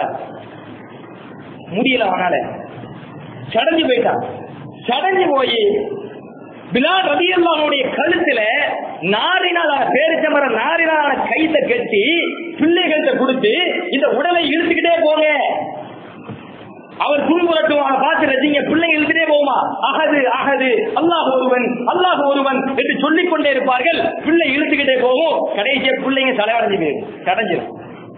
முடியல. அவனால சடஞ்சு போயிட்டான். சடஞ்சு போய் பிலால் ரலியல்லாஹுடைய கழுத்துல நாரினால பேரிச்சமர நாரினால கைத்த கட்டி பிள்ளைகள்கிட்ட கொடுத்து இந்த உடலை இழுத்துக்கிட்டே போங்க, அவர் துன்புறட்டும், அவனை பார்த்து ரசிங்க, பிள்ளைங்க இழுத்துட்டே போகுமா, அகது அகது, அல்லாஹ் ஒருவன் அல்லாஹ் ஒருவன் என்று சொல்லிக் கொண்டே இருப்பார்கள். பிள்ளை இழுத்துக்கிட்டே போகும், கடைசிய பிள்ளைங்க தலைவடைஞ்சு போயிடும், கடைஞ்சிடும்.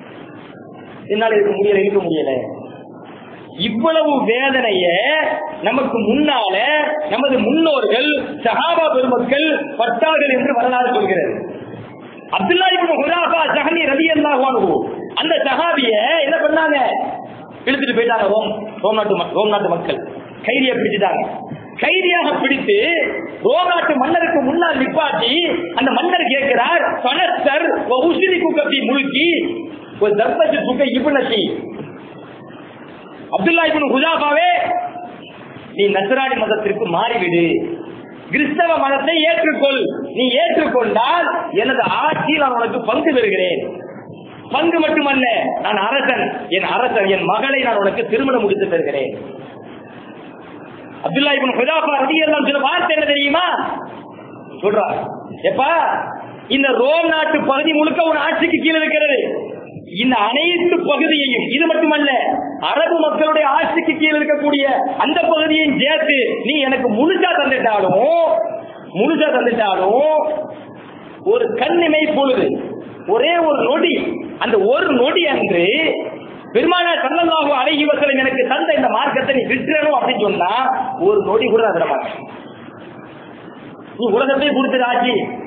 என்னால இருக்க முடியல, இருக்க முடியல. இவ்வளவு வேதனைய நமக்கு முன்னால நமது முன்னோர்கள் சஹாபா பெருமக்கள் பட்டார்கள் என்று வரலாறு சொல்கிறது. அப்துல்லா இப்னு ஹுராஃபா ஸஹலி ரலியல்லாஹு அன்ஹு அந்த சஹாபிய என்ன பண்ணாங்க? இழுத்துட்டு போயிட்டாங்க. ரோம் ரோம் நாட்டு ரோம் நாட்டு மக்கள் கைதியை பிடிச்சிட்டாங்க. கைதியாக பிடித்து ரோம் நாட்டு மன்னருக்கு முன்னால் நிப்பாட்டி அந்த மன்னர் கேட்கிறார், பனஸ்தர் வ உஸ்ரிகு கபி முல்கி வ தர்பஜு துக இப்னதி, அப்துல்லா இப்னு ஹுதாஃபாவே நீ நஸ்ரானி மதத்திற்கு மாறிவிடு, கிறிஸ்தவ மதத்தை ஏற்றுக்கொள். நீ ஏற்றுக்கொண்டால் எனது ஆட்சியில் நான் உனக்கு பங்கு பெறுகிறேன். பங்கு மட்டுமல்ல, நான் அரசன், என் அரசன் என் மகளை நான் உனக்கு திருமணம் முடித்து தருகிறேன். அப்துல்லா இப்னு ஹுதாஃபா ரலியல்லாஹு அன்ஹு வார்த்தை என்ன தெரியுமா சொல்றார்? எப்பா, இந்த ரோம் நாட்டு பகுதி முழுக்க ஒரு ஆட்சிக்கு கீழே இருக்கிறது. இந்த அனைத்து பகுதியையும், இது மட்டுமல்ல அரபு மக்களுடைய ஆட்சிக்கு கீழே இருக்கக்கூடிய அந்த பகுதியையும் சேர்த்து நீ எனக்கு முழுசா தந்துட்டாலும் முழுசா தந்துட்டாலும் ஒரு கண்ணிமை பொழுது, ஒரே ஒரு நொடி, அந்த ஒரு நொடி அன்று பெருமானார் ஸல்லல்லாஹு அலைஹி வஸல்லம் எனக்கு தந்த இந்த மார்க்கத்தை நீ விட்டுறணும் அப்படின்னு சொன்னா ஒரு நொடி கூட நான் விட மாட்டேன். நீ உலகத்தை கொடுத்துரு ஆட்சி,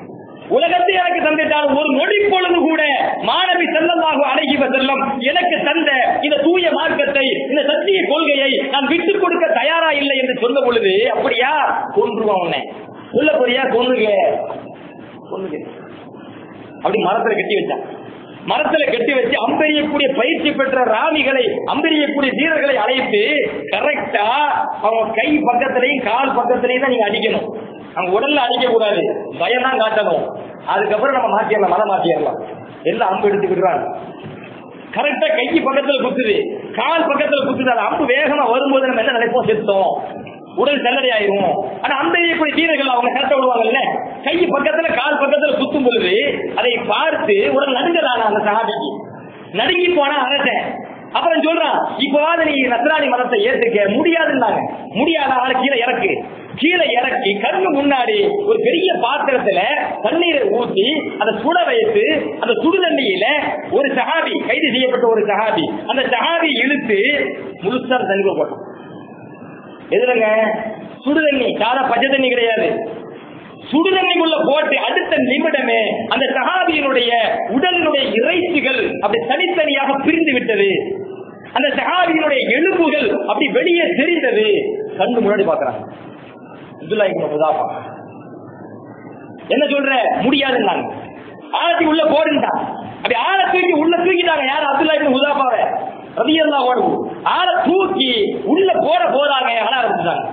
உலகத்தை எனக்கு தந்துட்டாலும் ஒரு நொடி பொழுது கூட மாணவி ஸல்லல்லாஹு அலைஹி வஸல்லம் எனக்கு தந்த இந்த தூய மார்க்கத்தை, இந்த சத்திய கொள்கையை நான் விட்டுக் கொடுக்க தயாரா இல்லை என்று சொன்ன பொழுது, அப்படியா கொன்றுவான் உன்னை, சொல்ல போறியா கொன்னுக கொன்னுக அப்படி மரத்துல கட்டி வச்சான். மரத்துல கட்டி வச்சு அம்பெறியக்கூடிய பயிற்சி பெற்ற ராணிகளை, அம்பெறியக்கூடிய வீரர்களை அழைத்து கரெக்டா அவங்க கை பக்கத்திலையும் கால் பக்கத்திலையும் தான் நீங்க அடிக்கணும். அவங்க உடல்ல அடிக்க கூடாது, பயம் தான் காட்டணும். அதுக்கப்புறம் நம்ம மாற்றிடலாம், மரம் மாற்றிடலாம். எல்லாம் அம்பு எடுத்துக்கிடுறாங்க. கரெக்டா கை பக்கத்துல குத்துது, கால் பக்கத்துல குத்துது. அது அம்பு வேகமா வரும்போது நம்ம என்ன நினைப்போம், செத்தோம், உடல் செல்லடை ஆயிரும். ஆனா அந்த வீரர்கள் அவங்க கரெக்டா விடுவாங்கல்ல, கை பக்கத்துல கால் பக்கத்துல குத்தும் பொழுது அதை பார்த்து உடல் நடுங்கலான அந்த சஹாபிக்கு நடுங்கி போனா அரசன். அப்புறம் சொல்றான், இப்போவாது நீ நஸ்ரானி மதத்தை ஏத்துக்க முடியாதுன்னாங்க. முடியாத ஆளு கீழே இறக்கு, கீழே இறக்கி கண்ணு முன்னாடி ஒரு பெரிய பாத்திரத்துல தண்ணீரை ஊற்றி அதை சுட வைத்து அந்த சுடு தண்ணியில ஒரு சஹாபி, கைது செய்யப்பட்ட ஒரு சஹாபி, அந்த சஹாபி இழுத்து முழுசா தண்ணி போட்டான். எதுலங்க? சுடு தண்ணி, சாதா பச்சை தண்ணி கிடையாது. சுடு தண்ணிக்குள்ள போட்டு அடுத்த நிமிடமே அந்த சஹாபியினுடைய உடலினுடைய இறைச்சிகள் அப்படி தனித்தனியாக பிரிந்து விட்டது. அந்த சஹாபியினுடைய எலும்புகள் அப்படி வெளியே தெரிந்தது. கண்ணு முன்னாடி பாக்குறாங்க. அப்துல்லா இப்னு ஹுதாஃபா என்ன சொல்ற? முடியாதுன்னாங்க. ஆழத்தி உள்ள போடுண்டா. அப்படி ஆழ தூக்கி உள்ள தூக்கிட்டாங்க. யாரு? அப்துல்லா இப்னு ஹுதாஃபாவை ரலியல்லாஹு அன்ஹு. ஆழ தூக்கி உள்ள போட போறாங்க. அழ ஆரம்பிச்சாங்க.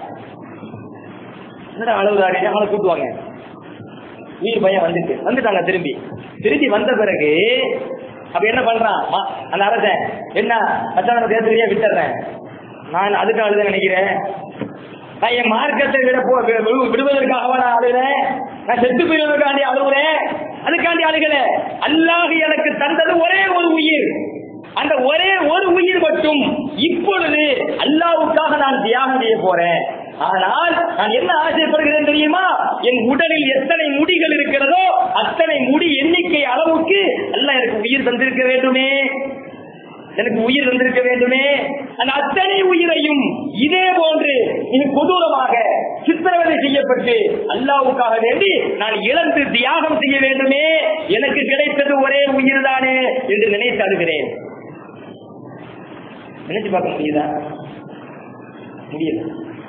என்னடா அழுகுறாரு? அவளை கூட்டுவாங்க. உயிர் பையன் வந்துட்டு வந்துட்டாங்க. திரும்பி திரும்பி வந்த பிறகு அப்ப என்ன பண்றான் அந்த அரசன்? என்ன மச்சான பேசுறியா? விட்டுறேன். நான் அதுக்கு அழுத நினைக்கிறேன். நான் என் மார்க்கத்தை விட விடுவதற்காக நான் அழுகிறேன். நான் செத்து போயிருவதற்காண்டி அழுகுறேன். அதுக்காண்டி அழுகல. அல்லாஹ் எனக்கு தந்தது ஒரே ஒரு உயிர். அந்த ஒரே ஒரு உயிர் மட்டும் இப்பொழுது அல்லாஹ்வுக்காக நான் தியாகம் செய்ய போறேன். ஆனால் நான் என்ன ஆசைப்படுகிறேன் தெரியுமா? என் உடலில் எத்தனை முடிகள் இருக்கிறதோ அத்தனை முடி எண்ணிக்கை அளவுக்கு அல்லாஹ் எனக்கு உயிர் தந்திருக்க வேண்டுமே, எனக்கு உயிர் தந்திருக்க வேண்டுமே. அந்த அத்தனை உயிரையும் இதே போன்று மிக கொடூரமாக சித்திரவதை செய்யப்பட்டு அல்லாஹ்வுக்காக வேண்டி நான் இழந்து தியாகம் செய்ய வேண்டுமே. எனக்கு கிடைத்தது ஒரே உயிர் தானே என்று நினைத்து அழுகிறேன். நினைச்சு பார்க்க முடியுதா? முடியல.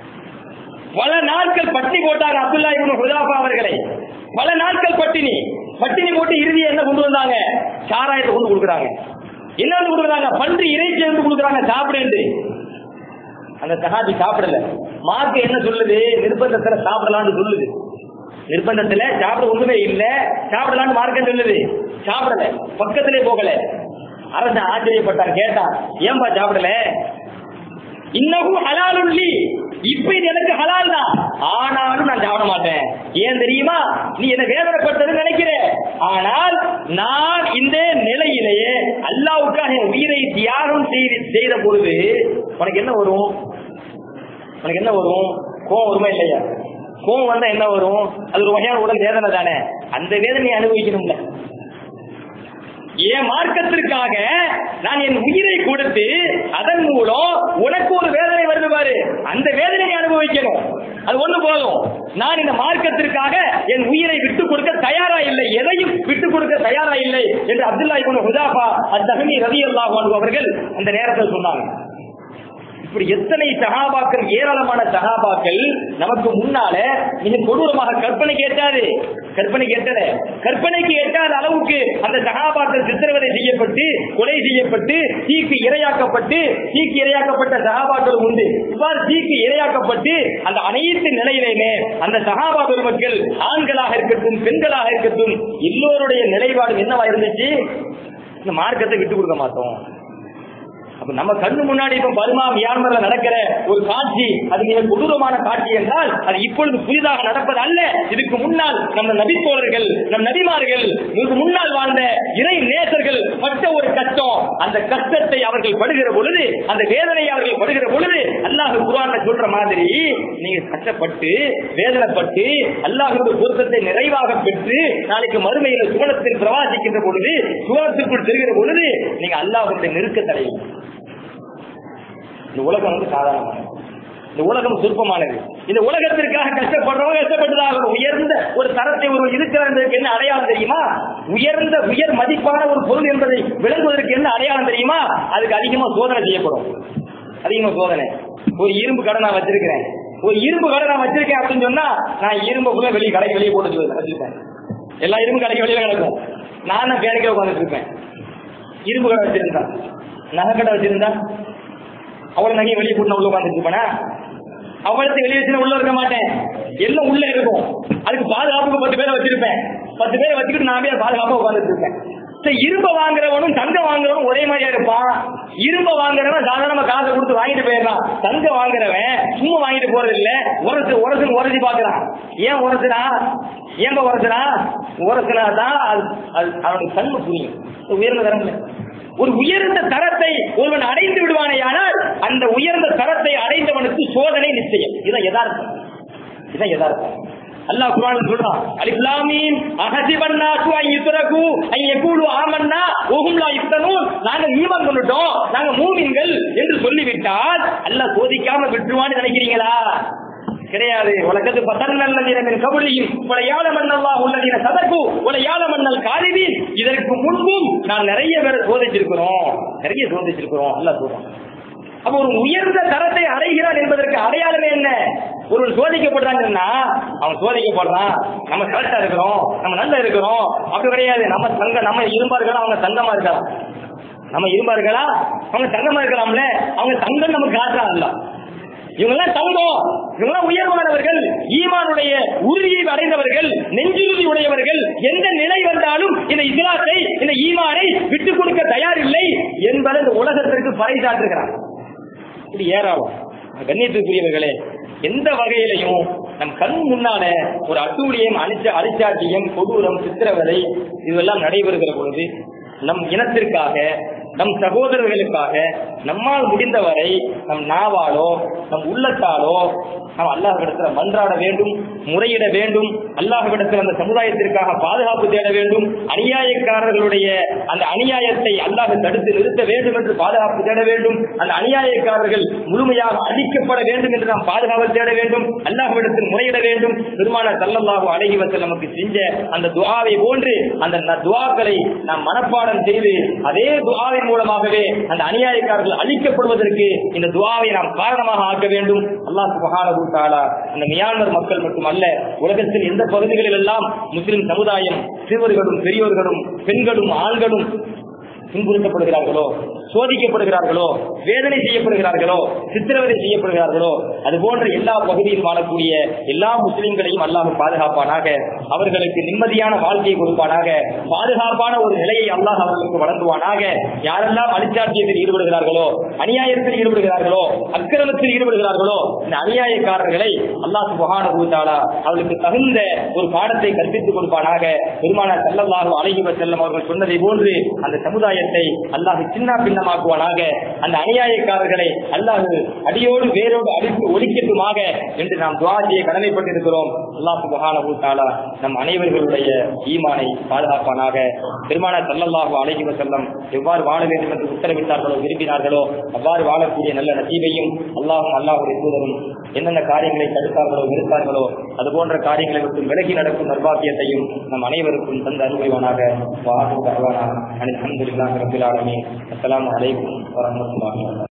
பல நாட்கள் பட்டினி போட்டாங்க அப்துல்லா இப்னு ஹுதாஃபா அவர்களை. பல நாட்கள் பட்டினி பட்டினி போட்டு இறுதி என்ன கொண்டு வந்தாங்க? சாராயத்தை கொண்டு கொடுக்குறாங்க. என்ன வந்து கொடுக்குறாங்க? பன்றி இறைச்சி வந்து கொடுக்குறாங்க, சாப்பிடு. அந்த சஹாபி சாப்பிடல. மார்க்கு என்ன சொல்லுது? நிர்பந்தத்துல சாப்பிடலான்னு சொல்லுது. நிர்பந்தத்துல சாப்பிட ஒண்ணுமே இல்ல, சாப்பிடலான்னு மார்க்கம் சொல்லுது. சாப்பிடல, பக்கத்திலே போகல. அரசன் ஆச்சரியப்பட்டான். கேட்டான், ஏன்பா சாப்பிடல? இன்னமும் ஹலாலுல்லி, இப்ப இது எனக்கு ஹலால் தான், ஆனாலும் நான் சாப்பிட மாட்டேன். ஏன் தெரியுமா? நீ என்ன வேதனைப்பட்டது நினைக்கிற, ஆனால் நான் இந்த நிலையிலேயே அல்லாஹ்வுக்காக என் உயிரை தியாகம் செய்த பொழுது உனக்கு என்ன வரும்? உனக்கு என்ன வரும்? கோவம் வருமா இல்லையா? கோவம் வந்தா என்ன வரும்? அது ஒரு வகையான உடல் வேதனை தானே. அந்த வேதனையை அனுபவிக்கணும்ல. என் மார்க்கத்திற்காக நான் என் உயிரை கொடுத்து அதன் மூலம் உனக்கு ஒரு வேதனை வருது பாரு, அந்த வேதனையை அனுபவிக்கணும். அது ஒண்ணு போதும். நான் இந்த மார்க்கத்திற்காக என் உயிரை விட்டுக் கொடுக்க தயாரா இல்லை, எதையும் விட்டுக் கொடுக்க தயாரா இல்லை என்று அப்துல்லா இப்னு ஹுதாஃபா அத்-தஹ்மி ரலியல்லாஹு அன்ஹு அவர்கள் அந்த நேரத்தில் சொன்னாங்க. இப்படி எத்தனை சஹாபாக்கள், ஏராளமான சஹாபாக்கள் நமக்கு முன்னால மிக கொடூரமாக கற்பனைக்கு எட்டாது கற்பனைக்கு எட்டல கற்பனைக்கு எட்டாத அளவுக்கு அந்த சஹாபாக்கள் சித்திரவதை செய்யப்பட்டு கொலை செய்யப்பட்டு தீக்கு இரையாக்கப்பட்டு தீக்கு இரையாக்கப்பட்ட சஹாபாக்கள் உண்டு. இவ்வாறு தீக்கு இரையாக்கப்பட்டு அந்த அனைத்து நிலையிலுமே அந்த சஹாபாக்கள் மக்கள் ஆண்களாக இருக்கட்டும் பெண்களாக இருக்கட்டும் எல்லோருடைய நிலைப்பாடு என்னவா இருந்துச்சு? இந்த மார்க்கத்தை விட்டு கொடுக்க மாட்டோம். அப்ப நம்ம கண்ணு முன்னாடி இப்ப பர்மா மியான்மர்ல நடக்கிற ஒரு காட்சி, அது மிக கொடூரமான காட்சி என்றால் அது இப்பொழுது புதிதாக நடப்பது அல்ல. இதுக்கு முன்னால் நம்ம நபித்தோழர்கள், நம் நபிமார்கள், இதுக்கு முன்னால் வாழ்ந்த இறை நேசர்கள் பட்ட ஒரு கஷ்டம். அந்த கஷ்டத்தை அவர்கள் படுகிற பொழுது, அந்த வேதனையை அவர்கள் படுகிற பொழுது அல்லாஹ் குர்ஆன்ல சொல்ற மாதிரி நீங்க கஷ்டப்பட்டு வேதனைப்பட்டு அல்லாஹ்வுடைய பொருத்தத்தை நிறைவாக பெற்று நாளைக்கு மறுமையில சுவனத்தில் பிரவாசிக்கின்ற பொழுது, சுவனத்திற்குள் செல்கிற பொழுது நீங்க அல்லாஹ்வுடைய நெருக்கத்தடையும். இந்த உலகம் வந்து சாதாரணமான இந்த உலகம் சொற்பமானது. இந்த உலகத்திற்காக கஷ்டப்படுறவங்க கஷ்டப்பட்டுதான் உயர்ந்த ஒரு தரத்தை ஒரு இருக்கிறதற்கு என்ன அடையாளம் தெரியுமா? உயர்ந்த உயர் மதிப்பான ஒரு பொருள் என்பதை விளங்குவதற்கு என்ன அடையாளம் தெரியுமா? அதுக்கு அதிகமா சோதனை செய்யப்படும். அதிகமா சோதனை. ஒரு இரும்பு கடை நான் வச்சிருக்கிறேன், ஒரு இரும்பு கடை நான் வச்சிருக்கேன் அப்படின்னு சொன்னா நான் இரும்புக்குள்ள வெளியே கடைக்கு வெளியே போட்டு வச்சிருக்கேன். எல்லா இரும்பு கடைக்கு வெளியில கிடக்கும். நான் தான் வேலைக்கே உட்காந்துட்டு இருப்பேன். இரும்பு கடை வச்சிருந்தா, நகை கடை வச்சிருந்தா அவ்வளவு நகையை வெளியே போட்டு உள்ள உட்காந்துட்டு இருப்பேனா? அவ்வளவு வெளியே வச்சு உள்ள இருக்க மாட்டேன். எல்லாம் உள்ள இருக்கும். அதுக்கு பாதுகாப்புக்கு பத்து பேரை வச்சிருப்பேன். பத்து பேரை வச்சுக்கிட்டு நான் போய் பாதுகாப்பா உட்காந்துட்டு இருப்பேன். இரும்ப வாங்குறவனும் தங்கம் வாங்குறவனும் ஒரே மாதிரியா இருப்பான். இரும்ப வாங்குறவன் சாதாரண காசை கொடுத்து வாங்கிட்டு போயிடலாம். தங்கம் வாங்குறவன் சும்மா வாங்கிட்டு போறது இல்ல, உரசு உரசுன்னு உரசி பாக்குறான். ஏன் உரசுனா? ஏன் உரசுனா? உரசுனாதான் அவனுக்கு தன்மை புரியும். உயர்ந்த தரம், ஒரு உயர்ந்த தரத்தை ஒருவன் அடைந்து விடுவானேயானால் அந்த உயர்ந்த தரத்தை அடைந்தவனுக்கு சோதனை நிச்சயம். இதான் யதார்த்தம். இதான் யதார்த்தம். அல்லாஹ் குர்ஆனில் சொல்றான், அலிஃப் லாம் மீம் அஹஸிபன் நாஸு அன் யுத்ரகு அன் யகூலு ஆமன்னா வஹும் லா யுஃப்தனூன். நாங்க ஈமான் கொண்டுட்டோம், நாங்க மூமின்கள் என்று சொல்லிவிட்டால் அல்லாஹ் சோதிக்காம விட்டுருவான்னு நினைக்கிறீங்களா? கிடையாது. உலகத்து பத்தன்னல்லதீன கபலியும் வலயாலமன்னல்லாஹு அல்லதீன சதகு வலயாலமன்னல் காலிதீன். இதற்கு முன்பும் நான் நிறைய பேரை சோதிச்சிருக்கிறோம், நிறைய சோதிச்சிருக்கிறோம் அல்லாஹ் சொல்றான். அப்ப ஒரு உயர்ந்த தரத்தை அடைகிறான் என்பதற்கு அடையாளமே என்ன? ஒருவன் சோதிக்கப்படுறாங்கன்னா அவன் சோதிக்கப்படுறான், நம்ம கரெக்டா இருக்கிறோம், நம்ம நல்லா இருக்கிறோம் அப்படி கிடையாது. நம்ம தங்க நம்ம இரும்பா இருக்கலாம், அவங்க தங்கமா இருக்கலாம். நம்ம இரும்பா இருக்கலாம், அவங்க தங்கமா இருக்கலாம்ல. அவங்க தங்கம் நமக்கு காட்டுறாங்கல்ல. இவங்கெல்லாம் தங்கம், இவங்கெல்லாம் உயர்வானவர்கள், ஈமானுடைய உறுதியை அடைந்தவர்கள், நெஞ்சுறுதி உடையவர்கள். எந்த நிலை வந்தாலும் இந்த இஸ்லாத்தை, இந்த ஈமானை விட்டுக் கொடுக்க தயாரில்லை என்பதை இந்த உலகத்திற்கு பறைசாற்றுகிறார். இப்படி ஏராளம். கண்ணியத்துக்குரியவர்களே, எந்த வகையிலையும் நம் கண் முன்னால ஒரு அட்டூழியம், அழிச்ச அழிச்சாட்டியம், கொடூரம், சித்திரவதை இதுவெல்லாம் நடைபெறுகிற பொழுது நம் இனத்திற்காக, நம் சகோதரர்களுக்காக நம்மால் முடிந்தவரை நம் நாவாலோ நம் உள்ளத்தாலோ நாம் அல்லாஹ்விடத்துல மன்றாட வேண்டும், முறையிட வேண்டும். அல்லாஹ்விடத்தில் அந்த சமுதாயத்திற்காக பாதுகாப்பு தேட வேண்டும். அநியாயக்காரர்களுடைய அந்த அநியாயத்தை அல்லாஹ் தடுத்து நிறுத்த வேண்டும் என்று பாதுகாப்பு தேட வேண்டும். அந்த அநியாயக்காரர்கள் முழுமையாக அழிக்கப்பட வேண்டும் என்று நாம் பாதுகாப்பு தேட வேண்டும். அல்லாஹ்விடத்தில் முறையிட வேண்டும். பெருமானார் ஸல்லல்லாஹு அலைஹி வஸல்லம் நமக்கு செஞ்ச அந்த துஆவை போன்று அந்த துஆக்களை நாம் மனப்பாடம் செய்து அதே துஆவின் மூலமாகவே அந்த அநியாயக்காரர்கள் அழிக்கப்படுவதற்கு இந்த துஆவை நாம் காரணமாக ஆக்க வேண்டும். அல்லாஹ் சுப்ஹானஹு வ தஆலா இந்த மியான்மர் மக்கள் மட்டுமல்ல, உலகத்தில் எந்த பகுதிகளில் எல்லாம் முஸ்லிம் சமுதாயம் சிறுவர்களும் பெரியோர்களும் பெண்களும் ஆண்களும் துன்புறுத்தப்படுகிறார்களோ, சோதிக்கப்படுகிறார்களோ, வேதனை செய்யப்படுகிறார்களோ, சித்திரவதை செய்யப்படுகிறார்களோ, அது போன்ற எல்லா பகுதியில் வாழக்கூடிய எல்லா முஸ்லிம்களையும் அல்லாஹ் பாதுகாப்பானாக. அவர்களுக்கு நிம்மதியான வாழ்க்கையை கொடுப்பானாக. பாதுகாப்பான ஒரு நிலையை அல்லாஹ் அவர்களுக்கு வழங்குவானாக. யாரெல்லாம் அழிச்சாட்சியத்தில் ஈடுபடுகிறார்களோ, அநியாயத்தில் ஈடுபடுகிறார்களோ, அக்கிரமத்தில் ஈடுபடுகிறார்களோ, இந்த அநியாயக்காரர்களை அல்லாஹ் சுப்ஹானஹு வ தஆலா அவர்களுக்கு தகுந்த ஒரு பாடத்தை கற்பித்துக் கொடுப்பானாக. பெருமானார் ஸல்லல்லாஹு அலைஹி வஸல்லம் அவர்கள் சொன்னதை போன்று அந்த சமுதாய அல்லாஹ் சின்ன பின்னமாக்குவானாக. அந்த அநியாயக்காரர்களை அல்லாஹ் அடியோடு வேரோடு அழித்து ஒழிக்கட்டுமாக என்று நாம் துஆ செய்ய கடமைப்பட்டிருக்கிறோம். அல்லாஹ் சுப்ஹானஹு வ தஆலா நம் அனைவர்களுடைய ஈமானை பாதுகாப்பானாக. பெருமானார் ஸல்லல்லாஹு அலைஹி வஸல்லம் எவ்வாறு வாழ வேண்டும் என்று உத்தரவிட்டார்களோ, விரும்பினார்களோ அவ்வாறு வாழக்கூடிய நல்ல நசீபையும் அல்லாஹும் அல்லாஹ்வுடைய தூதரும் என்னென்ன காரியங்களை தடுத்தார்களோ, வெறுத்தார்களோ அது போன்ற காரியங்களை விட்டு விலகி நடக்கும் நற்பாக்கியத்தையும் நம் அனைவருக்கும் தந்து அனுபவிவானாக. அல்ஹம்துலில்லாஹி ரப்பில் ஆலமீன். அஸ்ஸலாமு அலைக்கும் வரஹ்மத்துல்லாஹி வபரகாத்துஹு.